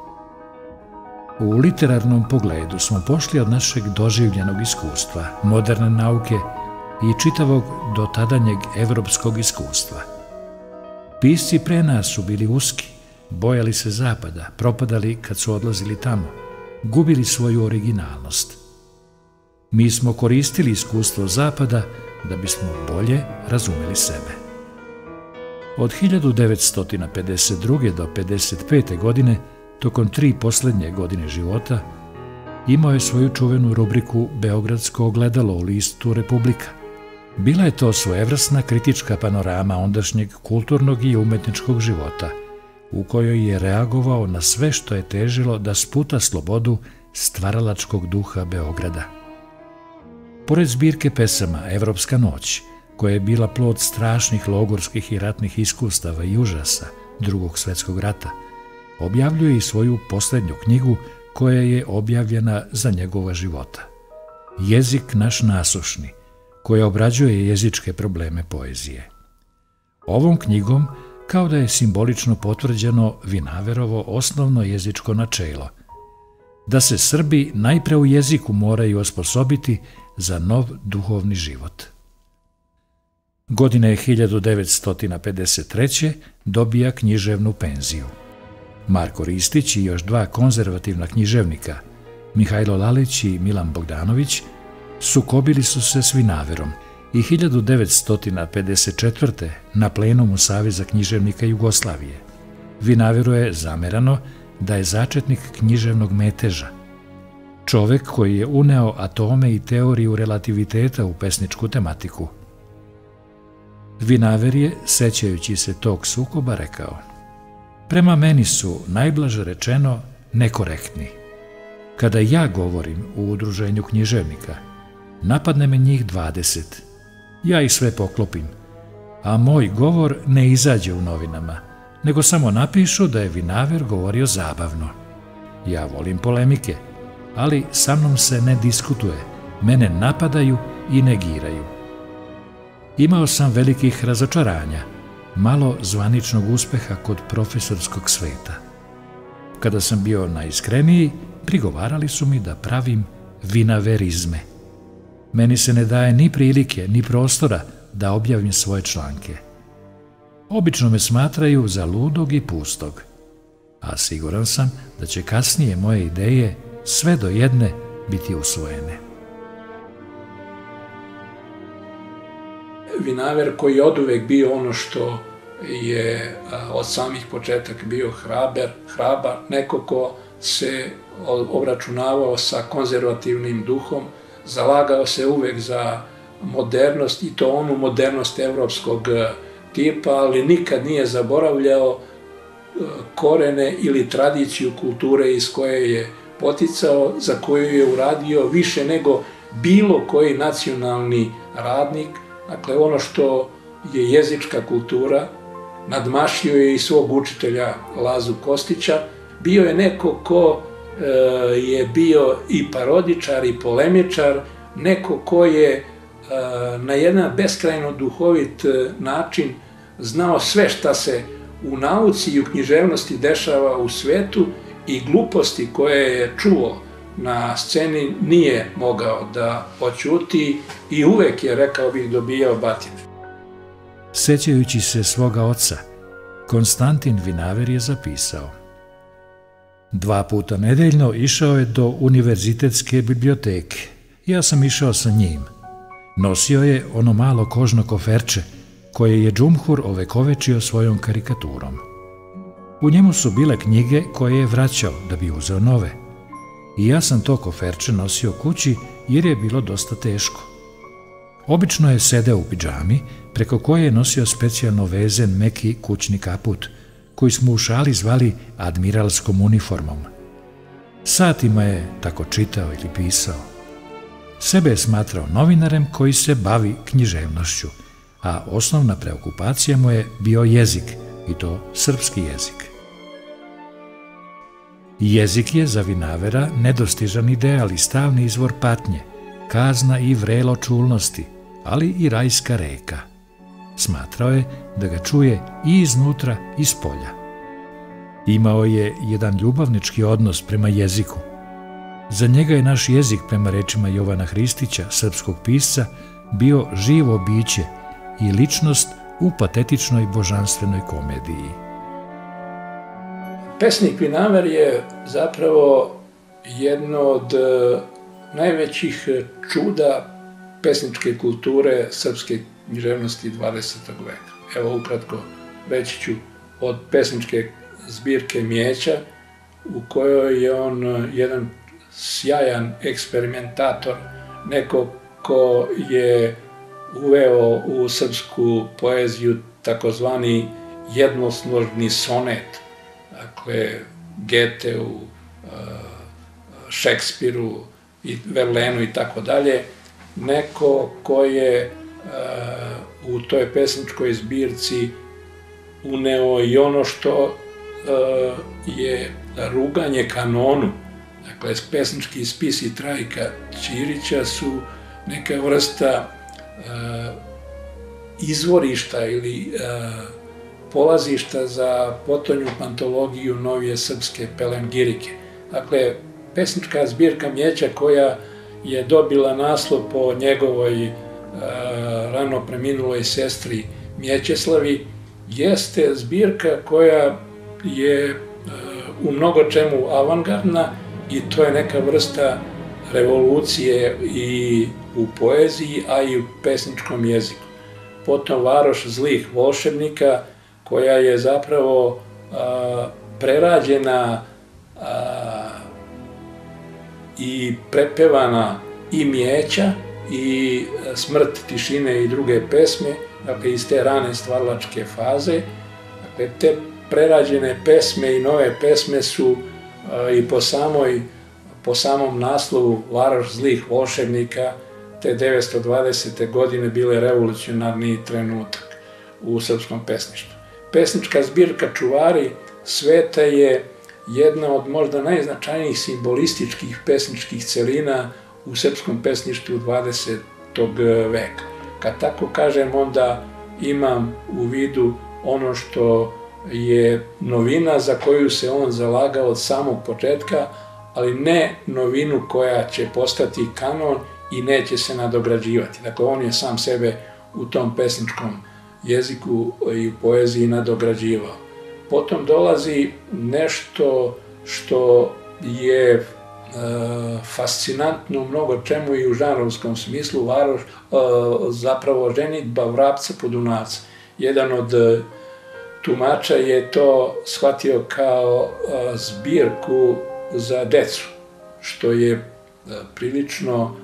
U literarnom pogledu smo pošli od našeg doživljenog iskustva, moderne nauke i čitavog do tadanjeg evropskog iskustva. Pisci pre nas su bili uski, bojali se zapada, propadali kad su odlazili tamo, gubili svoju originalnost. Mi smo koristili iskustvo zapada da bismo bolje razumeli sebe. Od hiljadu devetsto pedeset druge. do pedeset pete. godine, tokom tri poslednje godine života, imao je svoju čuvenu rubriku Beogradsko ogledalo u listu Republika. Bila je to svojevrsna kritička panorama ondašnjeg kulturnog i umetničkog života, u kojoj je reagovao na sve što je težilo da sputa slobodu stvaralačkog duha Beograda. Pored zbirke pesama Evropska noć, koja je bila plod strašnih logorskih i ratnih iskustava i užasa Drugog svetskog rata, objavljuje i svoju poslednju knjigu koja je objavljena za njegova života. Jezik naš nasušni, koja obrađuje jezičke probleme poezije. Ovom knjigom kao da je simbolično potvrđeno Vinaverovo osnovno jezičko načelo, da se Srbi najpre u jeziku moraju osposobiti za nov duhovni život. Godine hiljadu devetsto pedeset treće. dobija književnu penziju. Marko Ristić i još dva konzervativna književnika, Mihajlo Lalić i Milan Bogdanović, sukobili su se s Vinaverom i hiljadu devetsto pedeset četvrte. na plenumu Saveza književnika Jugoslavije. Vinaveru je zamerano da je začetnik književnog meteža, čovek koji je uneo atome i teoriju relativiteta u pesničku tematiku. Vinaver je, sećajući se tog sukoba, rekao: "Prema meni su, najblaže rečeno, nekorektni. Kada ja govorim u udruženju književnika, napadne me njih dvadeset. Ja ih sve poklopim, a moj govor ne izađe u novinama, nego samo napišu da je Vinaver govorio zabavno. Ja volim polemike, ali sa mnom se ne diskutuje, mene napadaju i negiraju." Imao sam velikih razočaranja, malo zvaničnog uspeha kod profesorskog sveta. Kada sam bio najiskreniji, prigovarali su mi da pravim vinaverizme. Meni se ne daje ni prilike, ni prostora da objavim svoje članke. Obično me smatraju za ludog i pustog, a siguran sam da će kasnije moje ideje sve do jedne biti usvojene. Vinaver, koji je oduvek bio ono što je od samih početaka bio hrabar, hrabar, neko ko se obračunavao sa konzervativnim duhom, zalagao se uvek za modernost, i to onu modernost evropskog tipa, ali nikad nije zaboravljao korene ili tradiciju kulture iz koje je poticao, za koju je uradio više nego bilo koji nacionalni radnik. Dakle, ono što je jezička kultura, nadmašio je i svog učitelja Lazu Kostića. Bio je neko ko je bio i parodičar i polemičar, neko ko je na jedan beskrajno duhovit način znao sve šta se u nauci i u književnosti dešava u svetu, i gluposti koje je čuo na sceni nije mogao da oćuti i uvek je, rekao bih, dobijao batine. Sećajući se svoga oca, Konstantin Vinaver je zapisao: "Dva puta nedeljno išao je do univerzitetske biblioteke. Ja sam išao sa njim. Nosio je ono malo kožno koferče koje je Džumhur ovekovečio svojom karikaturom. U njemu su bile knjige koje je vraćao da bi uzeo nove. I ja sam to koferče nosio kući jer je bilo dosta teško. Obično je sedeo u pidžami, preko koje je nosio specijalno vezen meki kućni kaput, koji smo u šali zvali admiralskom uniformom. Satima je tako čitao ili pisao. Sebe je smatrao novinarem koji se bavi književnošću, a osnovna preokupacija mu je bio jezik, i to srpski jezik. Jezik je za Vinavera nedostižan ideal i stalni izvor patnje, kazna i vrelo čulnosti, ali i rajska reka. Smatrao je da ga čuje i iznutra i spolja. Imao je jedan ljubavnički odnos prema jeziku. Za njega je naš jezik, prema rečima Jovana Hristića, srpskog pisca, bio živo biće i ličnost u patetičnoj božanstvenoj komediji. Pesnik Vinaver je zapravo jedno od najvećih čuda pesničke kulture srpske književnosti dvadesetog veka. Evo, ukratko reći ću od pesničke zbirke Mijeća, u kojoj je on jedan sjajan eksperimentator, neko ko je uveo u srpsku poeziju takozvani jednosložni sonet, dakle Geteu, Šekspiru i Verlenu i tako dalje, neko ko je u toj pesničkoj zbirci uneo i ono što je ruganje kanonu. Dakle, pesnički spisi Trajka Ćirića su neka vrsta izvorišta ili polazišta za potonju pantologiju novije srpske pelengirike. Dakle, pesnička zbirka Mjeća koja je dobila naslov po njegovoj rano preminuloj sestri Mjećeslavi, jeste zbirka koja je u mnogo čemu avangardna i to je neka vrsta revolucije i u poeziji, a i u pesničkom jeziku. Potom Varoš zlih volšebnika, koja je zapravo a, prerađena a, i prepevana i Mjeća i Smrt tišine i druge pesme, dakle iz te rane stvaralačke faze. Dakle, te prerađene pesme i nove pesme su a, i po samoj po samom naslovu Varoš zlih volšebnika te devetsto dvadesete godine bile revolucionarni trenutak u srpskom pesništvu. Pesnička zbirka Čuvari sveta je jedna od možda najznačajnijih simbolističkih pesničkih celina u srpskom pesništvu dvadesetog veka. Kad tako kažem, onda imam u vidu ono što je novina za koju se on zalagao od samog početka, ali ne novinu koja će postati kanon i neće se nadograđivati. Dakle, on je sam sebe u tom pesničkom jeziku i u poeziji nadograđivao. Potom dolazi nešto što je e, fascinantno u mnogo čemu i u žanrovskom smislu, Varoš, e, zapravo ženitba Vrapca Podunavca. Jedan od e, tumača je to shvatio kao e, zbirku za decu, što je e, prilično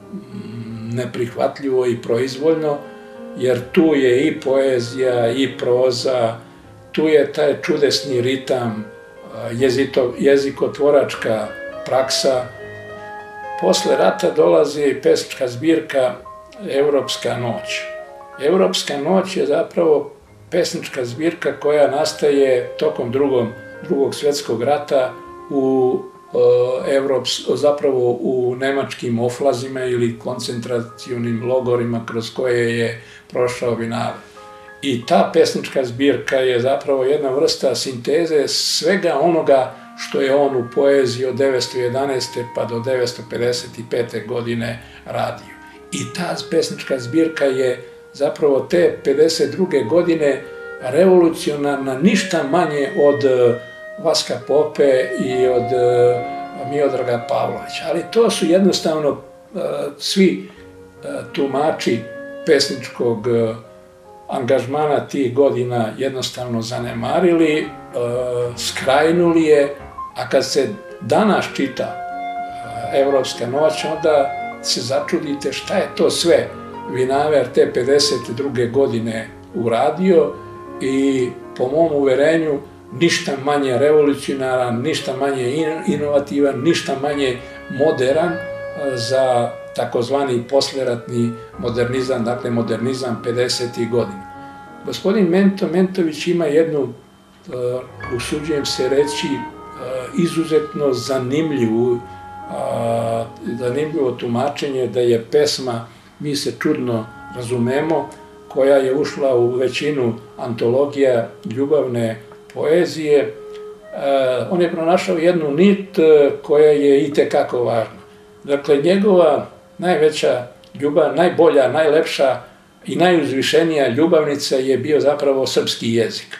neprihvatljivo i proizvoljno, jer tu je i poezija i proza, tu je taj čudesni ritam, jezito, jezikotvoračka praksa. Posle rata dolazi pesnička zbirka Evropska noć. Evropska noć je zapravo pesnička zbirka koja nastaje tokom drugog, drugog svjetskog rata u Evrops, zapravo u nemačkim oflazima ili koncentracionim logorima kroz koje je prošao Vinaver. I ta pesnička zbirka je zapravo jedna vrsta sinteze svega onoga što je on u poeziji od devetsto jedanaeste pa do devetsto pedeset pete godine radio. I ta pesnička zbirka je zapravo te pedeset druge godine revolucionarna, ništa manje od Vaska Pope i od Miodraga Pavlovića. Ali to su jednostavno svi tumači pesničkog angažmana tih godina jednostavno zanemarili, skrajnuli je, a kad se danas čita Evropska noć, onda se začudite šta je to sve Vinaver te pedeset druge godine uradio i po mom uverenju ništa manje revolucionaran, ništa manje inovativan, ništa manje modern za takozvani posleratni modernizam, dakle modernizam pedesetih godina. Gospodin Mento Mentović ima jednu, usuđujem se reći, izuzetno zanimljivu, zanimljivo tumačenje da je pesma Mi se čudno razumemo, koja je ušla u većinu antologija ljubavne poezije. On je pronašao jednu nit koja je itekako važna. Dakle, njegova najveća ljubav, najbolja, najlepša i najuzvišenija ljubavnica je bio zapravo srpski jezik.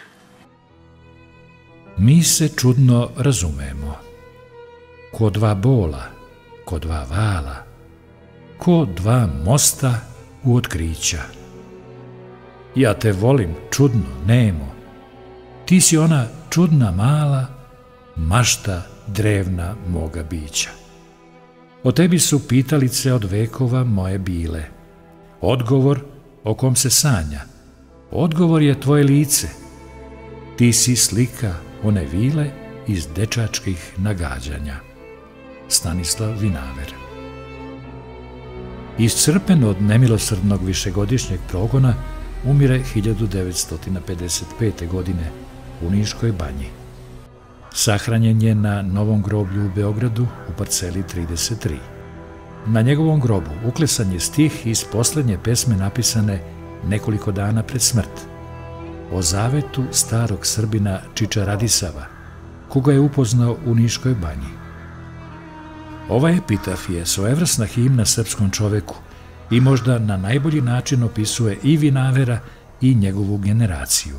Mi se čudno razumemo, ko dva bola, ko dva vala, ko dva mosta u otkrića. Ja te volim čudno, nemo, ti si ona čudna mala mašta drevna moga bića. O tebi su pitalice od vekova moje bile, odgovor o kom se sanja, odgovor je tvoje lice, ti si slika one vile iz dečačkih nagađanja. Stanislav Vinaver. Iscrpen od nemilosrdnog višegodišnjeg progona, umire hiljadu devetsto pedeset pete. godine u Niškoj banji. Sahranjen je na Novom groblju u Beogradu u parceli trideset tri. Na njegovom grobu uklesan je stih iz poslednje pesme napisane nekoliko dana pred smrt. o zavetu starog Srbina Čiča Radisava, koga je upoznao u Niškoj banji. Ova epitaf je svojevrsna himna srpskom čoveku i možda na najbolji način opisuje i Vinavera i njegovu generaciju.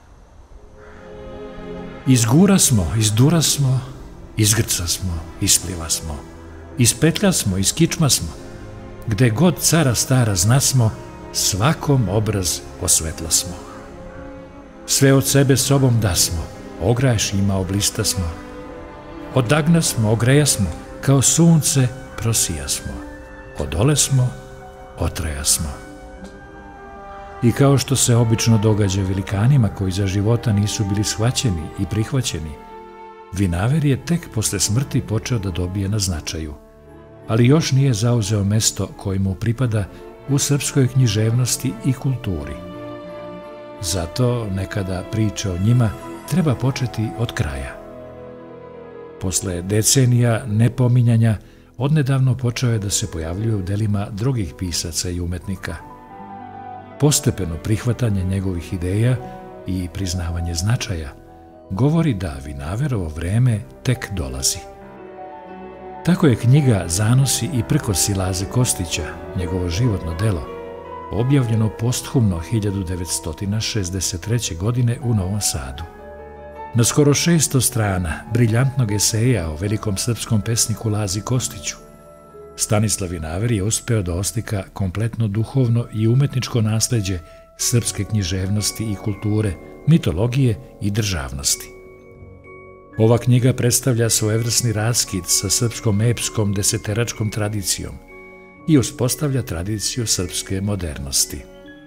Izgura smo, izdura smo, izgrca smo, ispliva smo, ispetlja smo, iskičma smo, gde god cara stara zna smo, svakom obraz osvetla smo. Sve od sebe sobom da smo, ograješ ima oblista smo, odagna smo, ogreja smo, kao sunce prosija smo, odole smo, otraja smo. I kao što se obično događa velikanima koji za života nisu bili shvaćeni i prihvaćeni, Vinaver je tek posle smrti počeo da dobije na značaju, ali još nije zauzeo mesto koje mu pripada u srpskoj književnosti i kulturi. Zato nekada priče o njima treba početi od kraja. Posle decenija nepominjanja, odnedavno počeo je da se pojavljuje u delima drugih pisaca i umetnika. Postepeno prihvatanje njegovih ideja i priznavanje značaja govori da Vinaverovo vreme tek dolazi. Tako je knjiga Zanosi i prkosi Laze Kostića, njegovo životno delo, objavljeno posthumno hiljadu devetsto šezdeset treće. godine u Novom Sadu. Na skoro šesto strana briljantnog eseja o velikom srpskom pesniku Lazi Kostiću, Stanislav Vinaver je uspeo da oslika kompletno duhovno i umetničko nasleđe srpske književnosti i kulture, mitologije i državnosti. Ova knjiga predstavlja svojevrsni raskid sa srpskom epskom deseteračkom tradicijom i uspostavlja tradiciju srpske modernosti.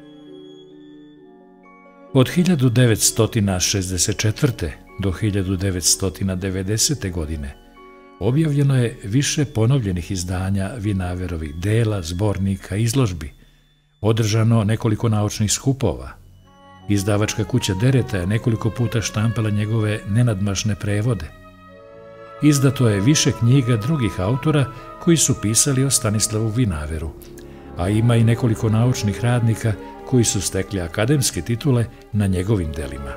Od hiljadu devetsto šezdeset četvrte. do hiljadu devetsto devedesete. godine objavljeno je više ponovljenih izdanja Vinaverovih dela, zbornika, izložbi, održano nekoliko naučnih skupova. Izdavačka kuća Dereta je nekoliko puta štampala njegove nenadmašne prevode. Izdato je više knjiga drugih autora koji su pisali o Stanislavu Vinaveru, a ima i nekoliko naučnih radnika koji su stekli akademske titule na njegovim delima.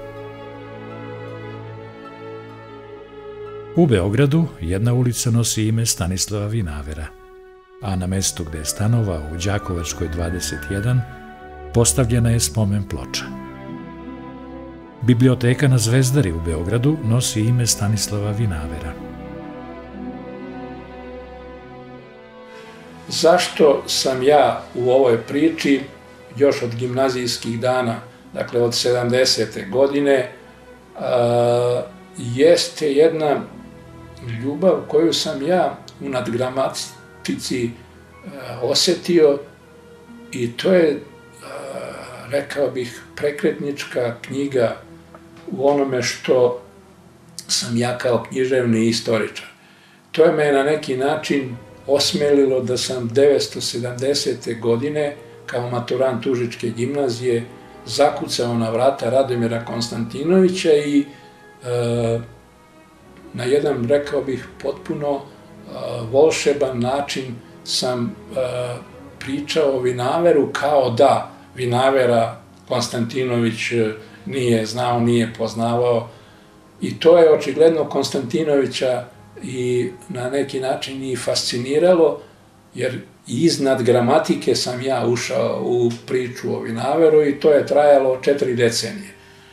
U Beogradu jedna ulica nosi ime Stanislava Vinavera, a na mestu gde je stanovao u Đakovačkoj dvadeset jedan postavljena je spomen ploča. Biblioteka na Zvezdari u Beogradu nosi ime Stanislava Vinavera. Zašto sam ja u ovoj priči još od gimnazijskih dana, dakle od sedamdesete. godine, jeste jedna ljubav koju sam ja u nadgramatici osetio i to je, rekao bih, prekretnička knjiga u onome što sam ja kao književni istoričar. To je me na neki način osmelilo da sam devetsto sedamdesete. godine kao maturant Užičke gimnazije zakucao na vrata Radomira Konstantinovića i na jedan, rekao bih, potpuno volšeban način sam pričao o Vinaveru kao da Vinavera Konstantinović nije znao, nije poznavao. I to je očigledno Konstantinovića i na neki način i fasciniralo, jer iznad gramatike sam ja ušao u priču o Vinaveru i to je trajalo četiri decenije.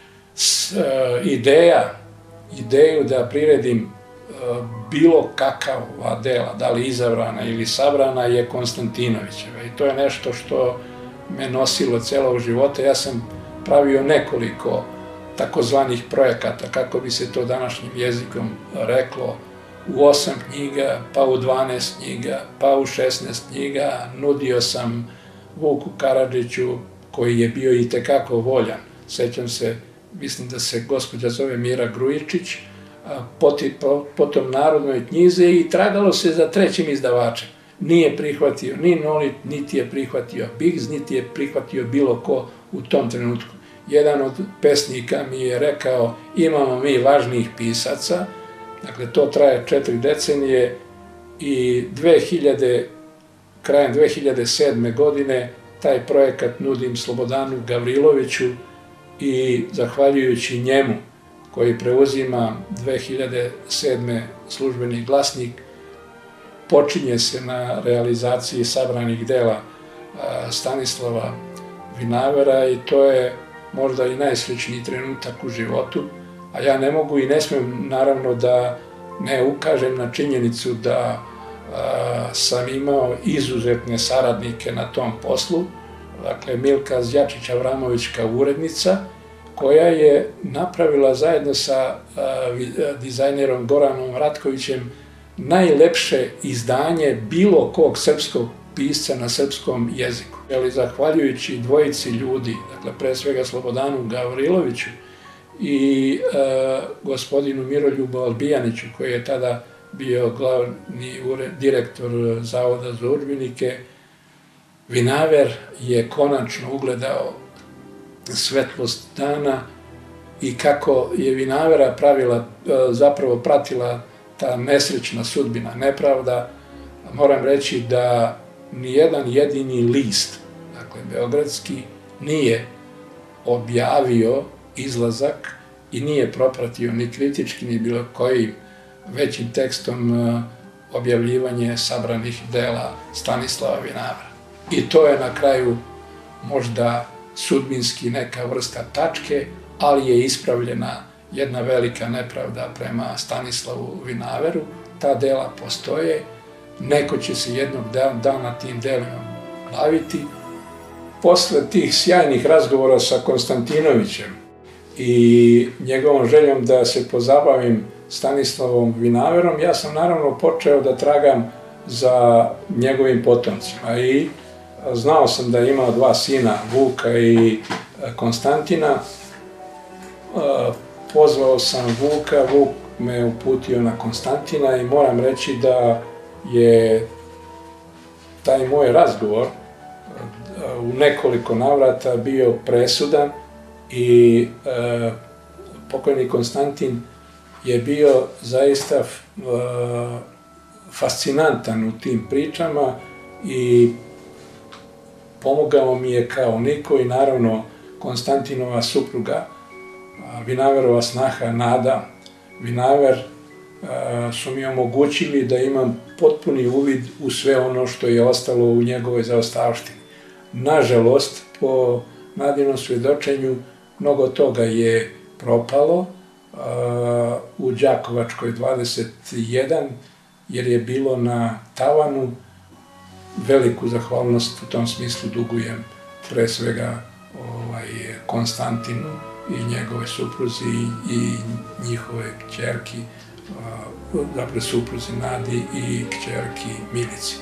Ideja, ideju da priredim bilo kakava dela, da li izabrana ili sabrana, je Konstantinovićeva i to je nešto što me nosilo celog života. Ja sam pravio nekoliko takozvanih projekata, kako bi se to današnjim jezikom reklo, u osam knjiga, pa u dvanaest knjiga, pa u šesnaest knjiga. Nudio sam Vuku Karadžiću, koji je bio i tekako voljan. Sećam se, mislim da se gospođa zove Mira Grujičić, potom Narodnoj knjize i tragalo se za trećim izdavačem. Nije prihvatio ni Nolit, niti je prihvatio Biggs, niti je prihvatio bilo ko u tom trenutku. Jedan od pesnika mi je rekao, imamo mi važnijih pisaca, dakle to traje četiri decenije i krajem dve hiljade sedme. godine taj projekat nudim Slobodanu Gavriloviću i zahvaljujući njemu, koji preuzima dve hiljade sedme službeni glasnik, počinje se na realizaciji sabranih dela Stanislava Vinavera i to je možda i najsrećniji trenutak u životu, a ja ne mogu i ne smem naravno da ne ukažem na činjenicu da sam imao izuzetne saradnike na tom poslu, dakle Milka Zjačić-Avramović kao urednica, koja je napravila zajedno sa dizajnerom Goranom Ratkovićem najlepše izdanje bilo kog srpskog pisca na srpskom jeziku. Ali zahvaljujući dvojici ljudi, dakle pre svega Slobodanu Gavriloviću i gospodinu Miroljubu Albijaniću, koji je tada bio glavni direktor Zavoda za udžbenike, Vinaver je konačno ugledao svetlost dana i kako je Vinavera pravila, zapravo pratila ta nesrećna sudbina, nepravda, moram reći da nijedan jedini list, dakle beogradski, nije objavio izlazak i nije propratio ni kritički, ni bilo kojim većim tekstom objavljivanje sabranih dela Stanislava Vinavera. I to je na kraju možda sudbinski neka vrsta tačke, ali je ispravljena jedna velika nepravda prema Stanislavu Vinaveru. Ta dela postoje, neko će se jednog dana tim delima baviti. Posle tih sjajnih razgovora sa Konstantinovićem i njegovom željom da se pozabavim Stanislavom Vinaverom, ja sam naravno počeo da tragam za njegovim potomcima i znao sam da je imao dva sina, Vuka i Konstantina. Pozvao sam Vuka, Vuk me uputio na Konstantina i moram reći da je taj moj razgovor u nekoliko navrata bio presudan i pokojni Konstantin je bio zaista fascinantan u tim pričama i pomogao mi je kao niko i naravno Konstantinova supruga, Vinaverova snaha Nada Vinaver, su mi omogućili da imam potpuni uvid u sve ono što je ostalo u njegovoj zaostavštini. Nažalost, po Nadinom svjedočenju, mnogo toga je propalo u Đakovačkoj dvadeset jedan, jer je bilo na tavanu. Veliku zahvalnost u tom smislu dugujem pre svega Konstantinu i njegove supruzi i njihove kćerki, zapravo supruzi Nadi i kćerki Milici.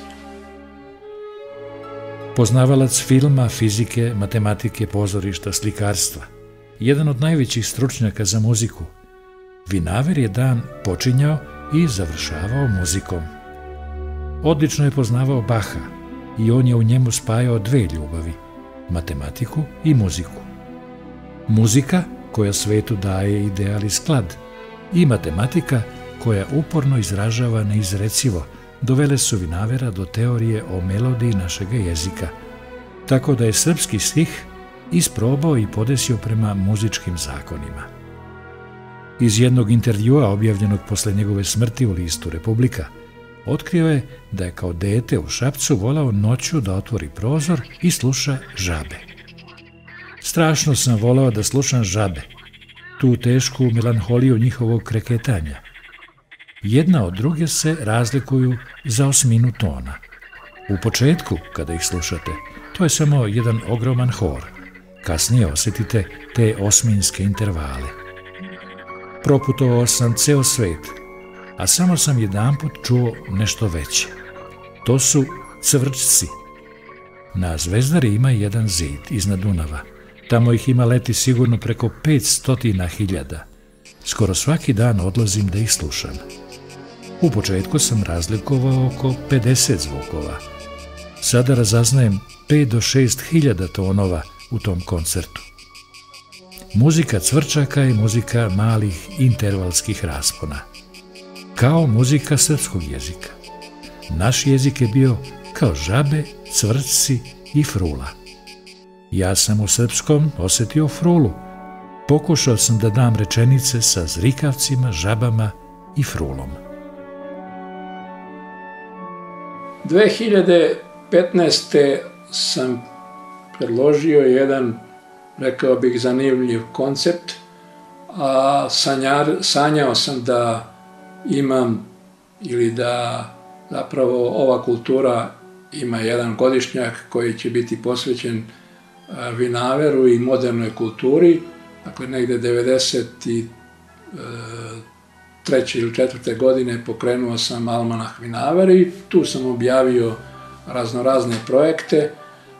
Poznavalac filma, fizike, matematike, pozorišta, slikarstva, jedan od najvećih stručnjaka za muziku, Vinaver je dan počinjao i završavao muzikom. Odlično je poznavao Baha i on je u njemu spajao dve ljubavi, matematiku i muziku. Muzika koja svetu daje ideal i sklad i matematika koja uporno izražava neizrecivo dovele su Vinavera do teorije o melodiji našega jezika, tako da je srpski stih isprobao i podesio prema muzičkim zakonima. Iz jednog intervjua objavljenog posle njegove smrti u listu Republika, otkrio je da je kao dete u Šapcu volao noću da otvori prozor i sluša žabe. Strašno sam volao da slušam žabe, tu tešku melanholiju njihovog kreketanja. Jedna od druge se razlikuju za osminu tona. U početku, kada ih slušate, to je samo jedan ogroman hor. Kasnije osjetite te osminske intervale. Proputovao sam ceo svet, a samo sam jedanput čuo nešto veće. To su cvrčci. Na Zvezdari ima jedan zid iznad Dunava. Tamo ih ima leti sigurno preko petstotina hiljada. Skoro svaki dan odlazim da ih slušam. U početku sam razlikovao oko pedeset zvukova. Sada razaznajem pet do šest hiljada tonova u tom koncertu. Muzika cvrčaka je muzika malih intervalskih raspona. Kao muzika srpskog jezika. Naš jezik je bio kao žabe, cvrčci i frula. Ja sam u srpskom osjetio frulu, pokušao sam da dam rečenice sa zrikavcima, žabama i frulom. dve hiljade petnaeste. sam predložio jedan, rekao bih, zanimljiv koncept, a sanjar, sanjao sam da imam ili da zapravo ova kultura ima jedan godišnjak koji će biti posvećen vinaveru i modernoj kulturi. Dakle, negde devedeset treće ili četvrte godine pokrenuo sam Almanah vinavera i tu sam objavio raznorazne projekte.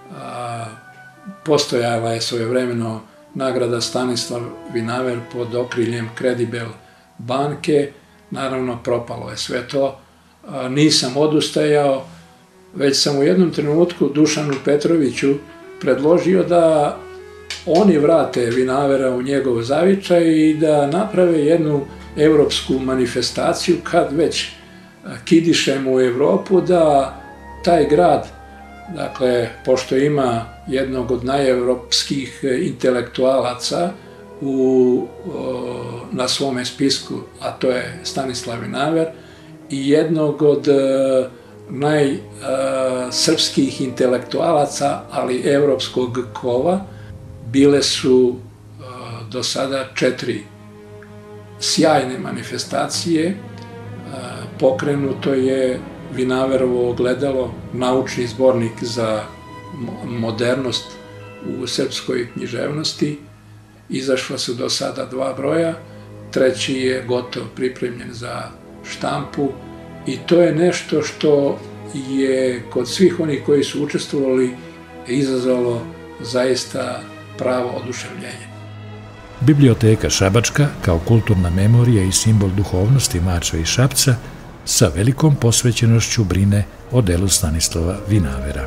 Postojala je svojevremeno nagrada Stanislav Vinaver pod okriljem Credibel banke. Naravno, propalo je sve to. Nisam odustajao, već sam u jednom trenutku Dušanu Petroviću predložio da oni vrate vinavera u njegov zavičaj i da naprave jednu evropsku manifestaciju, kad već kidišemo u Evropu, da taj grad, dakle, pošto ima jednog od najevropskih intelektualaca u, na svome spisku, a to je Stanislav Vinaver, i jednog od najsrpskih intelektualaca, ali evropskog kova, bile su do sada četiri sjajne manifestacije. Pokrenuto je Vinaverovo ogledalo, naučni zbornik za modernost u srpskoj književnosti. Izašla su do sada dva broja, treći je gotov, pripremljen za štampu i to je nešto što je kod svih onih koji su učestvovali izazvalo zaista pravo oduševljenje. Biblioteka Šabačka, kao kulturna memorija i simbol duhovnosti Mačve i Šapca, sa velikom posvećenošću brine o delu Stanislava Vinavera.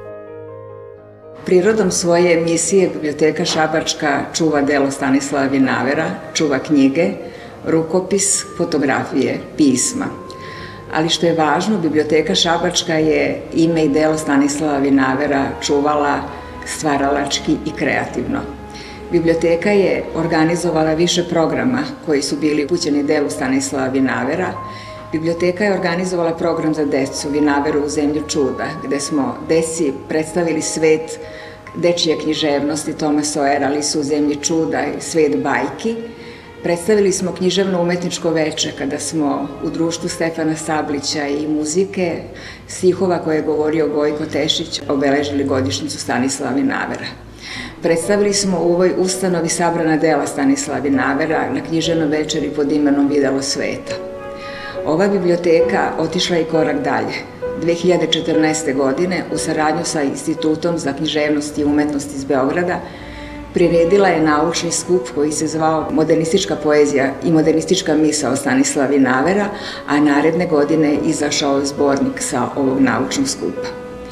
Prirodom svoje emisije Biblioteka Šabačka čuva delo Stanislava Vinavera, čuva knjige, rukopis, fotografije, pisma. Ali što je važno, Biblioteka Šabačka je ime i delo Stanislava Vinavera čuvala stvaralački i kreativno. Biblioteka je organizovala više programa koji su bili upućeni delu Stanislava Vinavera. Biblioteka je organizovala program za decu Vinaveru u zemlju čuda, gde smo deci predstavili svet dečije književnosti Toma Sojera, Alisu u zemlji čuda i svet bajki. Predstavili smo književno-umetničko veče kada smo u društvu Stefana Sablića i muzike, stihova koje je govorio Gojko Tešić, obeležili godišnjicu Stanislava Vinavera. Predstavili smo u ovoj ustanovi sabrana dela Stanislava Vinavera na književnoj večeri pod imenom Videlo sveta. Ova biblioteka otišla je korak dalje. dve hiljade četrnaeste. godine u saradnju sa Institutom za književnost i umetnost iz Beograda priredila je naučni skup koji se zvao Modernistička poezija i modernistička misao Stanislava Vinavera, a naredne godine je izašao zbornik sa ovog naučnog skupa.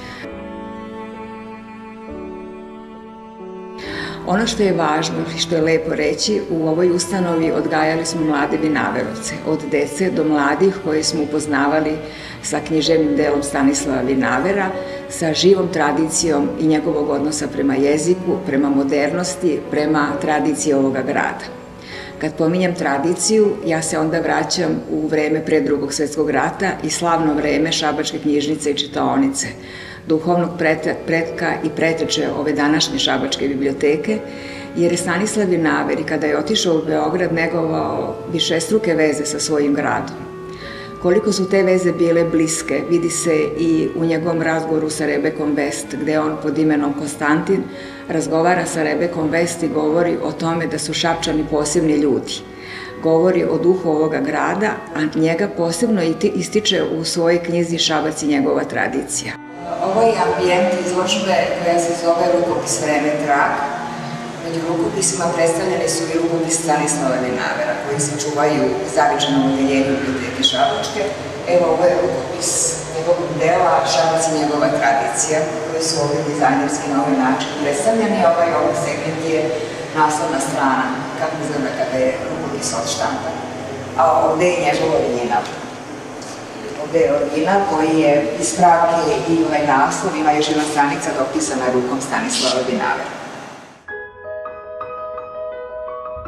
Ono što je važno i što je lepo reći, u ovoj ustanovi odgajali smo mlade vinaverovce, od dece do mladih koje smo upoznavali sa književnim delom Stanislava Vinavera, sa živom tradicijom i njegovog odnosa prema jeziku, prema modernosti, prema tradiciji ovoga grada. Kad pominjem tradiciju, ja se onda vraćam u vreme pre Drugog svetskog rata i slavno vreme Šabačke knjižnice i čitaonice, duhovnog pretka i preteče ove današnje Šabačke biblioteke, jer je Stanislav Vinaver, kada je otišao u Beograd, negovao višestruke veze sa svojim gradom. Koliko su te veze bile bliske, vidi se i u njegovom razgovoru sa Rebekom West, gde on pod imenom Konstantin razgovara sa Rebekom West i govori o tome da su Šapčani posebni ljudi. Govori o duhu ovoga grada, a njega posebno ističe u svojoj knjizi Šabac i njegova tradicija. Ovo je ambijent izložbe koja se zove Rukopis Vreme trag. Među rukopisima predstavljeni su i rukopis Stanislava Vinavera, koji se čuvaju u zavičanom odeljenju Biblioteke Šabačke. Evo, ovo je rukopis njegovog dela Šabac i njegova tradicija, koji su ovdje dizajnerski na ovaj način predstavljeni. Ovaj ovaj segment je naslovna strana, kako izgleda kada je rukopis odštampan. A ovdje je njegov original. Ovdje je original koji je iz pravke i ovaj naslov, ima još jedna stranica dopisana rukom Stanislava Vinavera.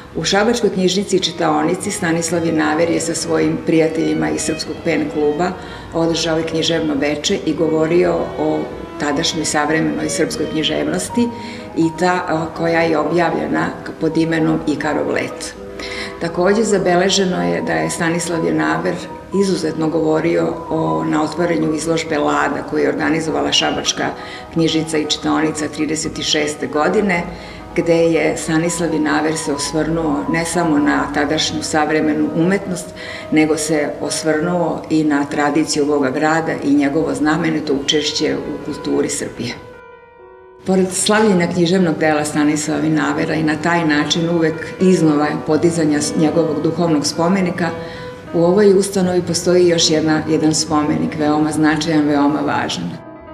U šabačkoj knjižnici i čitaonici Stanislav Vinaver je sa svojim prijateljima iz Srpskog pen kluba održao i književno veče i govorio o tadašnjoj savremenoj srpskoj književnosti i ta koja je objavljena pod imenom Ikarov let. Takođe, zabeleženo je da je Stanislav Vinaver izuzetno govorio o, na otvorenju izložbe Lada koju je organizovala Šabačka knjižnica i čitaonica trideset šeste godine, gde je Stanislav Vinaver se osvrnuo ne samo na tadašnju savremenu umetnost, nego se osvrnuo i na tradiciju ovoga grada i njegovo znamenito učešće u kulturi Srbije. Pored slavljenja književnog dela Stanislava Vinavera i na taj način uvek iznova podizanja njegovog duhovnog spomenika, u ovoj ustanovi postoji još jedna, jedan spomenik, veoma značajan, veoma važan.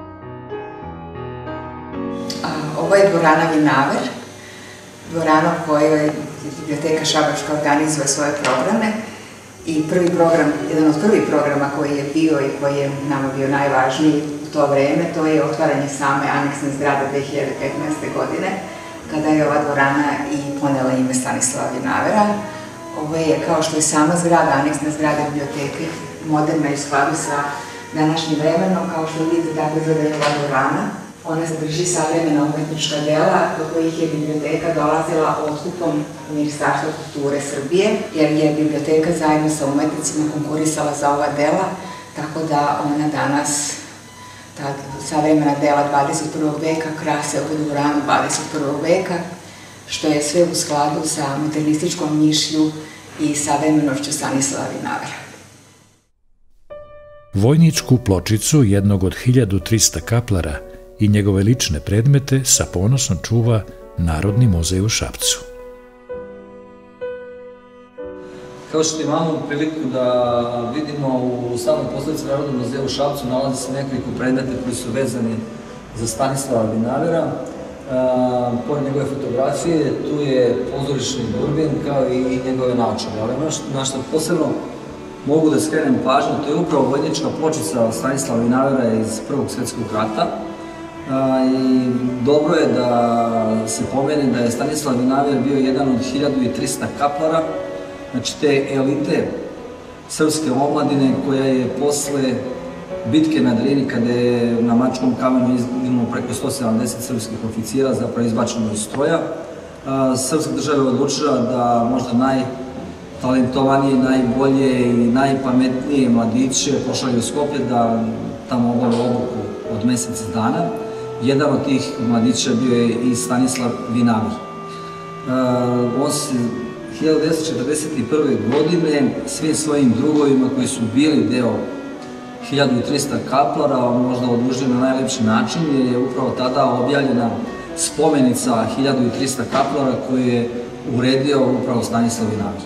A, ovo je dvorana Vinaver, dvorana u kojoj Biblioteka Šabačka organizuje svoje programe i prvi program, jedan od prvih programa koji je bio i koji je nama bio najvažniji u to vreme, to je otvaranje same aneksne zgrade dve hiljade petnaeste. godine, kada je ova dvorana i ponela ime Stanislava Vinavera. Ovo je, kao što je sama zgrada, aneksna zgrada biblioteke, moderna i u skladu sa današnjim vremenom, kao što vidite tako izgleda je ova dvorana. Ona sadrži savremena umetnička dela do kojih je biblioteka dolazila otkupom Ministarstva kulture Srbije, jer je biblioteka zajedno sa umetnicima konkurisala za ova dela, tako da ona danas, ta savremena dela dvadeset prvog veka, krase ovu dvoranu dvadeset prvog veka, što je sve u skladu sa modernističkom mišlju i savremenošću Stanislava Vinavera. Vojničku pločicu jednog od hiljadu trista kaplara i njegove lične predmete sa ponosom čuva Narodni muzej u Šapcu. Kao što imamo priliku da vidimo u samoj posljedici Narodnog muzeja u Šapcu nalazi se nekoliko predmeta koji su vezani za Stanislava Vinavera. Pored njegove fotografije, tu je pozorišni durbin kao i njegove naočare. Ali na što posebno mogu da skrenem pažnju, to je upravo vojnička pločica Stanislava Vinavera iz Prvog svjetskog rata. I dobro je da se pomene da je Stanislav Vinaver bio jedan od hiljadu trista kaplara, znači te elite srpske omladine koja je posle bitke na Drini, kada je na Mačkom kamenu izginulo preko sto sedamdeset srpskih oficira, zapravo izbačeno iz stroja, srpska država je odlučila da možda najtalentovanije, najbolje i najpametnije mladiće pošalju u Skoplje da tamo obave obuku od mesec dana. Jedan od tih mladića bio je i Stanislav Vinaver. On se hiljadu devetsto četrdeset prve. godine svim svojim drugovima koji su bili deo hiljadu trista kaplara možda odužio na najlepši način, jer je upravo tada objavljena spomenica hiljadu trista kaplara koju je uredio upravo Stanislav Vinaver.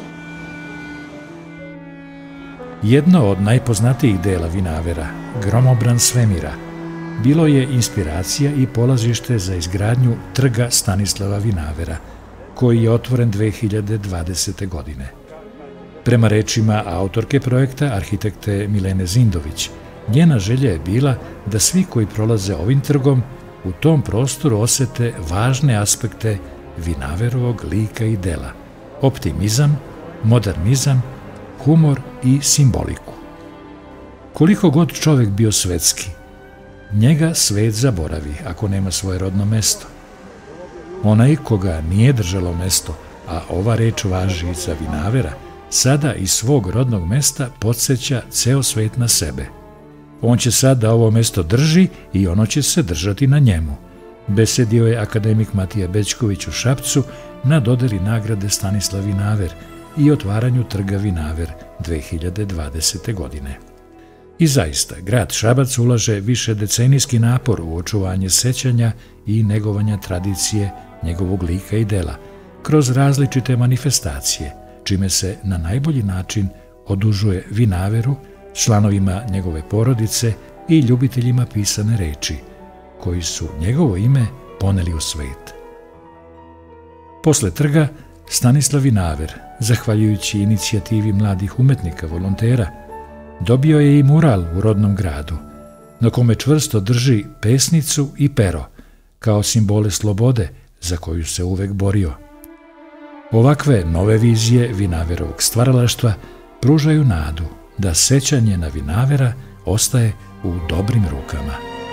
Jedno od najpoznatijih dela Vinavera, Gromobran svemira, bilo je inspiracija i polazište za izgradnju trga Stanislava Vinavera, koji je otvoren dve hiljade dvadesete. godine. Prema rečima autorke projekta, arhitekte Milene Zindović, njena želja je bila da svi koji prolaze ovim trgom u tom prostoru osete važne aspekte Vinaverovog lika i dela, optimizam, modernizam, humor i simboliku. Koliko god čovek bio svetski, njega svet zaboravi ako nema svoje rodno mesto. Onaj koga nije držalo mesto, a ova reč važi za Vinavera, sada iz svog rodnog mesta podsjeća ceo svet na sebe. On će sad da ovo mesto drži i ono će se držati na njemu, besedio je akademik Matija Bećković u Šapcu na dodeli nagrade Stanislav Vinaver i otvaranju trga Vinaver dve hiljade dvadesete. godine. I zaista, grad Šabac ulaže više decenijski napor u očuvanje sećanja i negovanja tradicije njegovog lika i dela, kroz različite manifestacije, čime se na najbolji način odužuje Vinaveru, članovima njegove porodice i ljubiteljima pisane reči, koji su njegovo ime poneli u svet. Posle trga, Stanislav Vinaver, zahvaljujući inicijativi mladih umetnika volontera, dobio je i mural u rodnom gradu, na kome čvrsto drži pesnicu i pero, kao simbole slobode za koju se uvek borio. Ovakve nove vizije Vinaverovog stvaralaštva pružaju nadu da sećanje na Vinavera ostaje u dobrim rukama.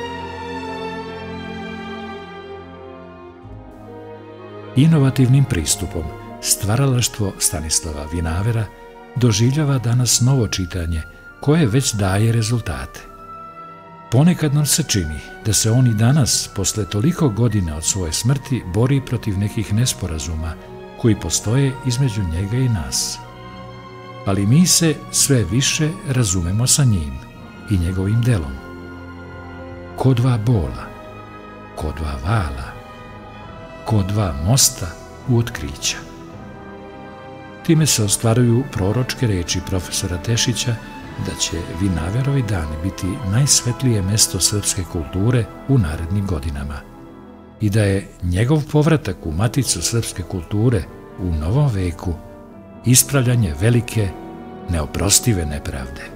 Inovativnim pristupom stvaralaštvo Stanislava Vinavera doživljava danas novo čitanje koje već daje rezultate. Ponekad nam se čini da se on i danas, posle toliko godina od svoje smrti, bori protiv nekih nesporazuma koji postoje između njega i nas. Ali mi se sve više razumemo sa njim i njegovim delom. Ko dva bola, ko dva vala, ko dva mosta u otkrića. Time se ostvaruju proročke reči profesora Tešića da će Vinaverovi dani biti najsvetlije mesto srpske kulture u narednim godinama i da je njegov povratak u maticu srpske kulture u novom veku ispravljanje velike, neoprostive nepravde.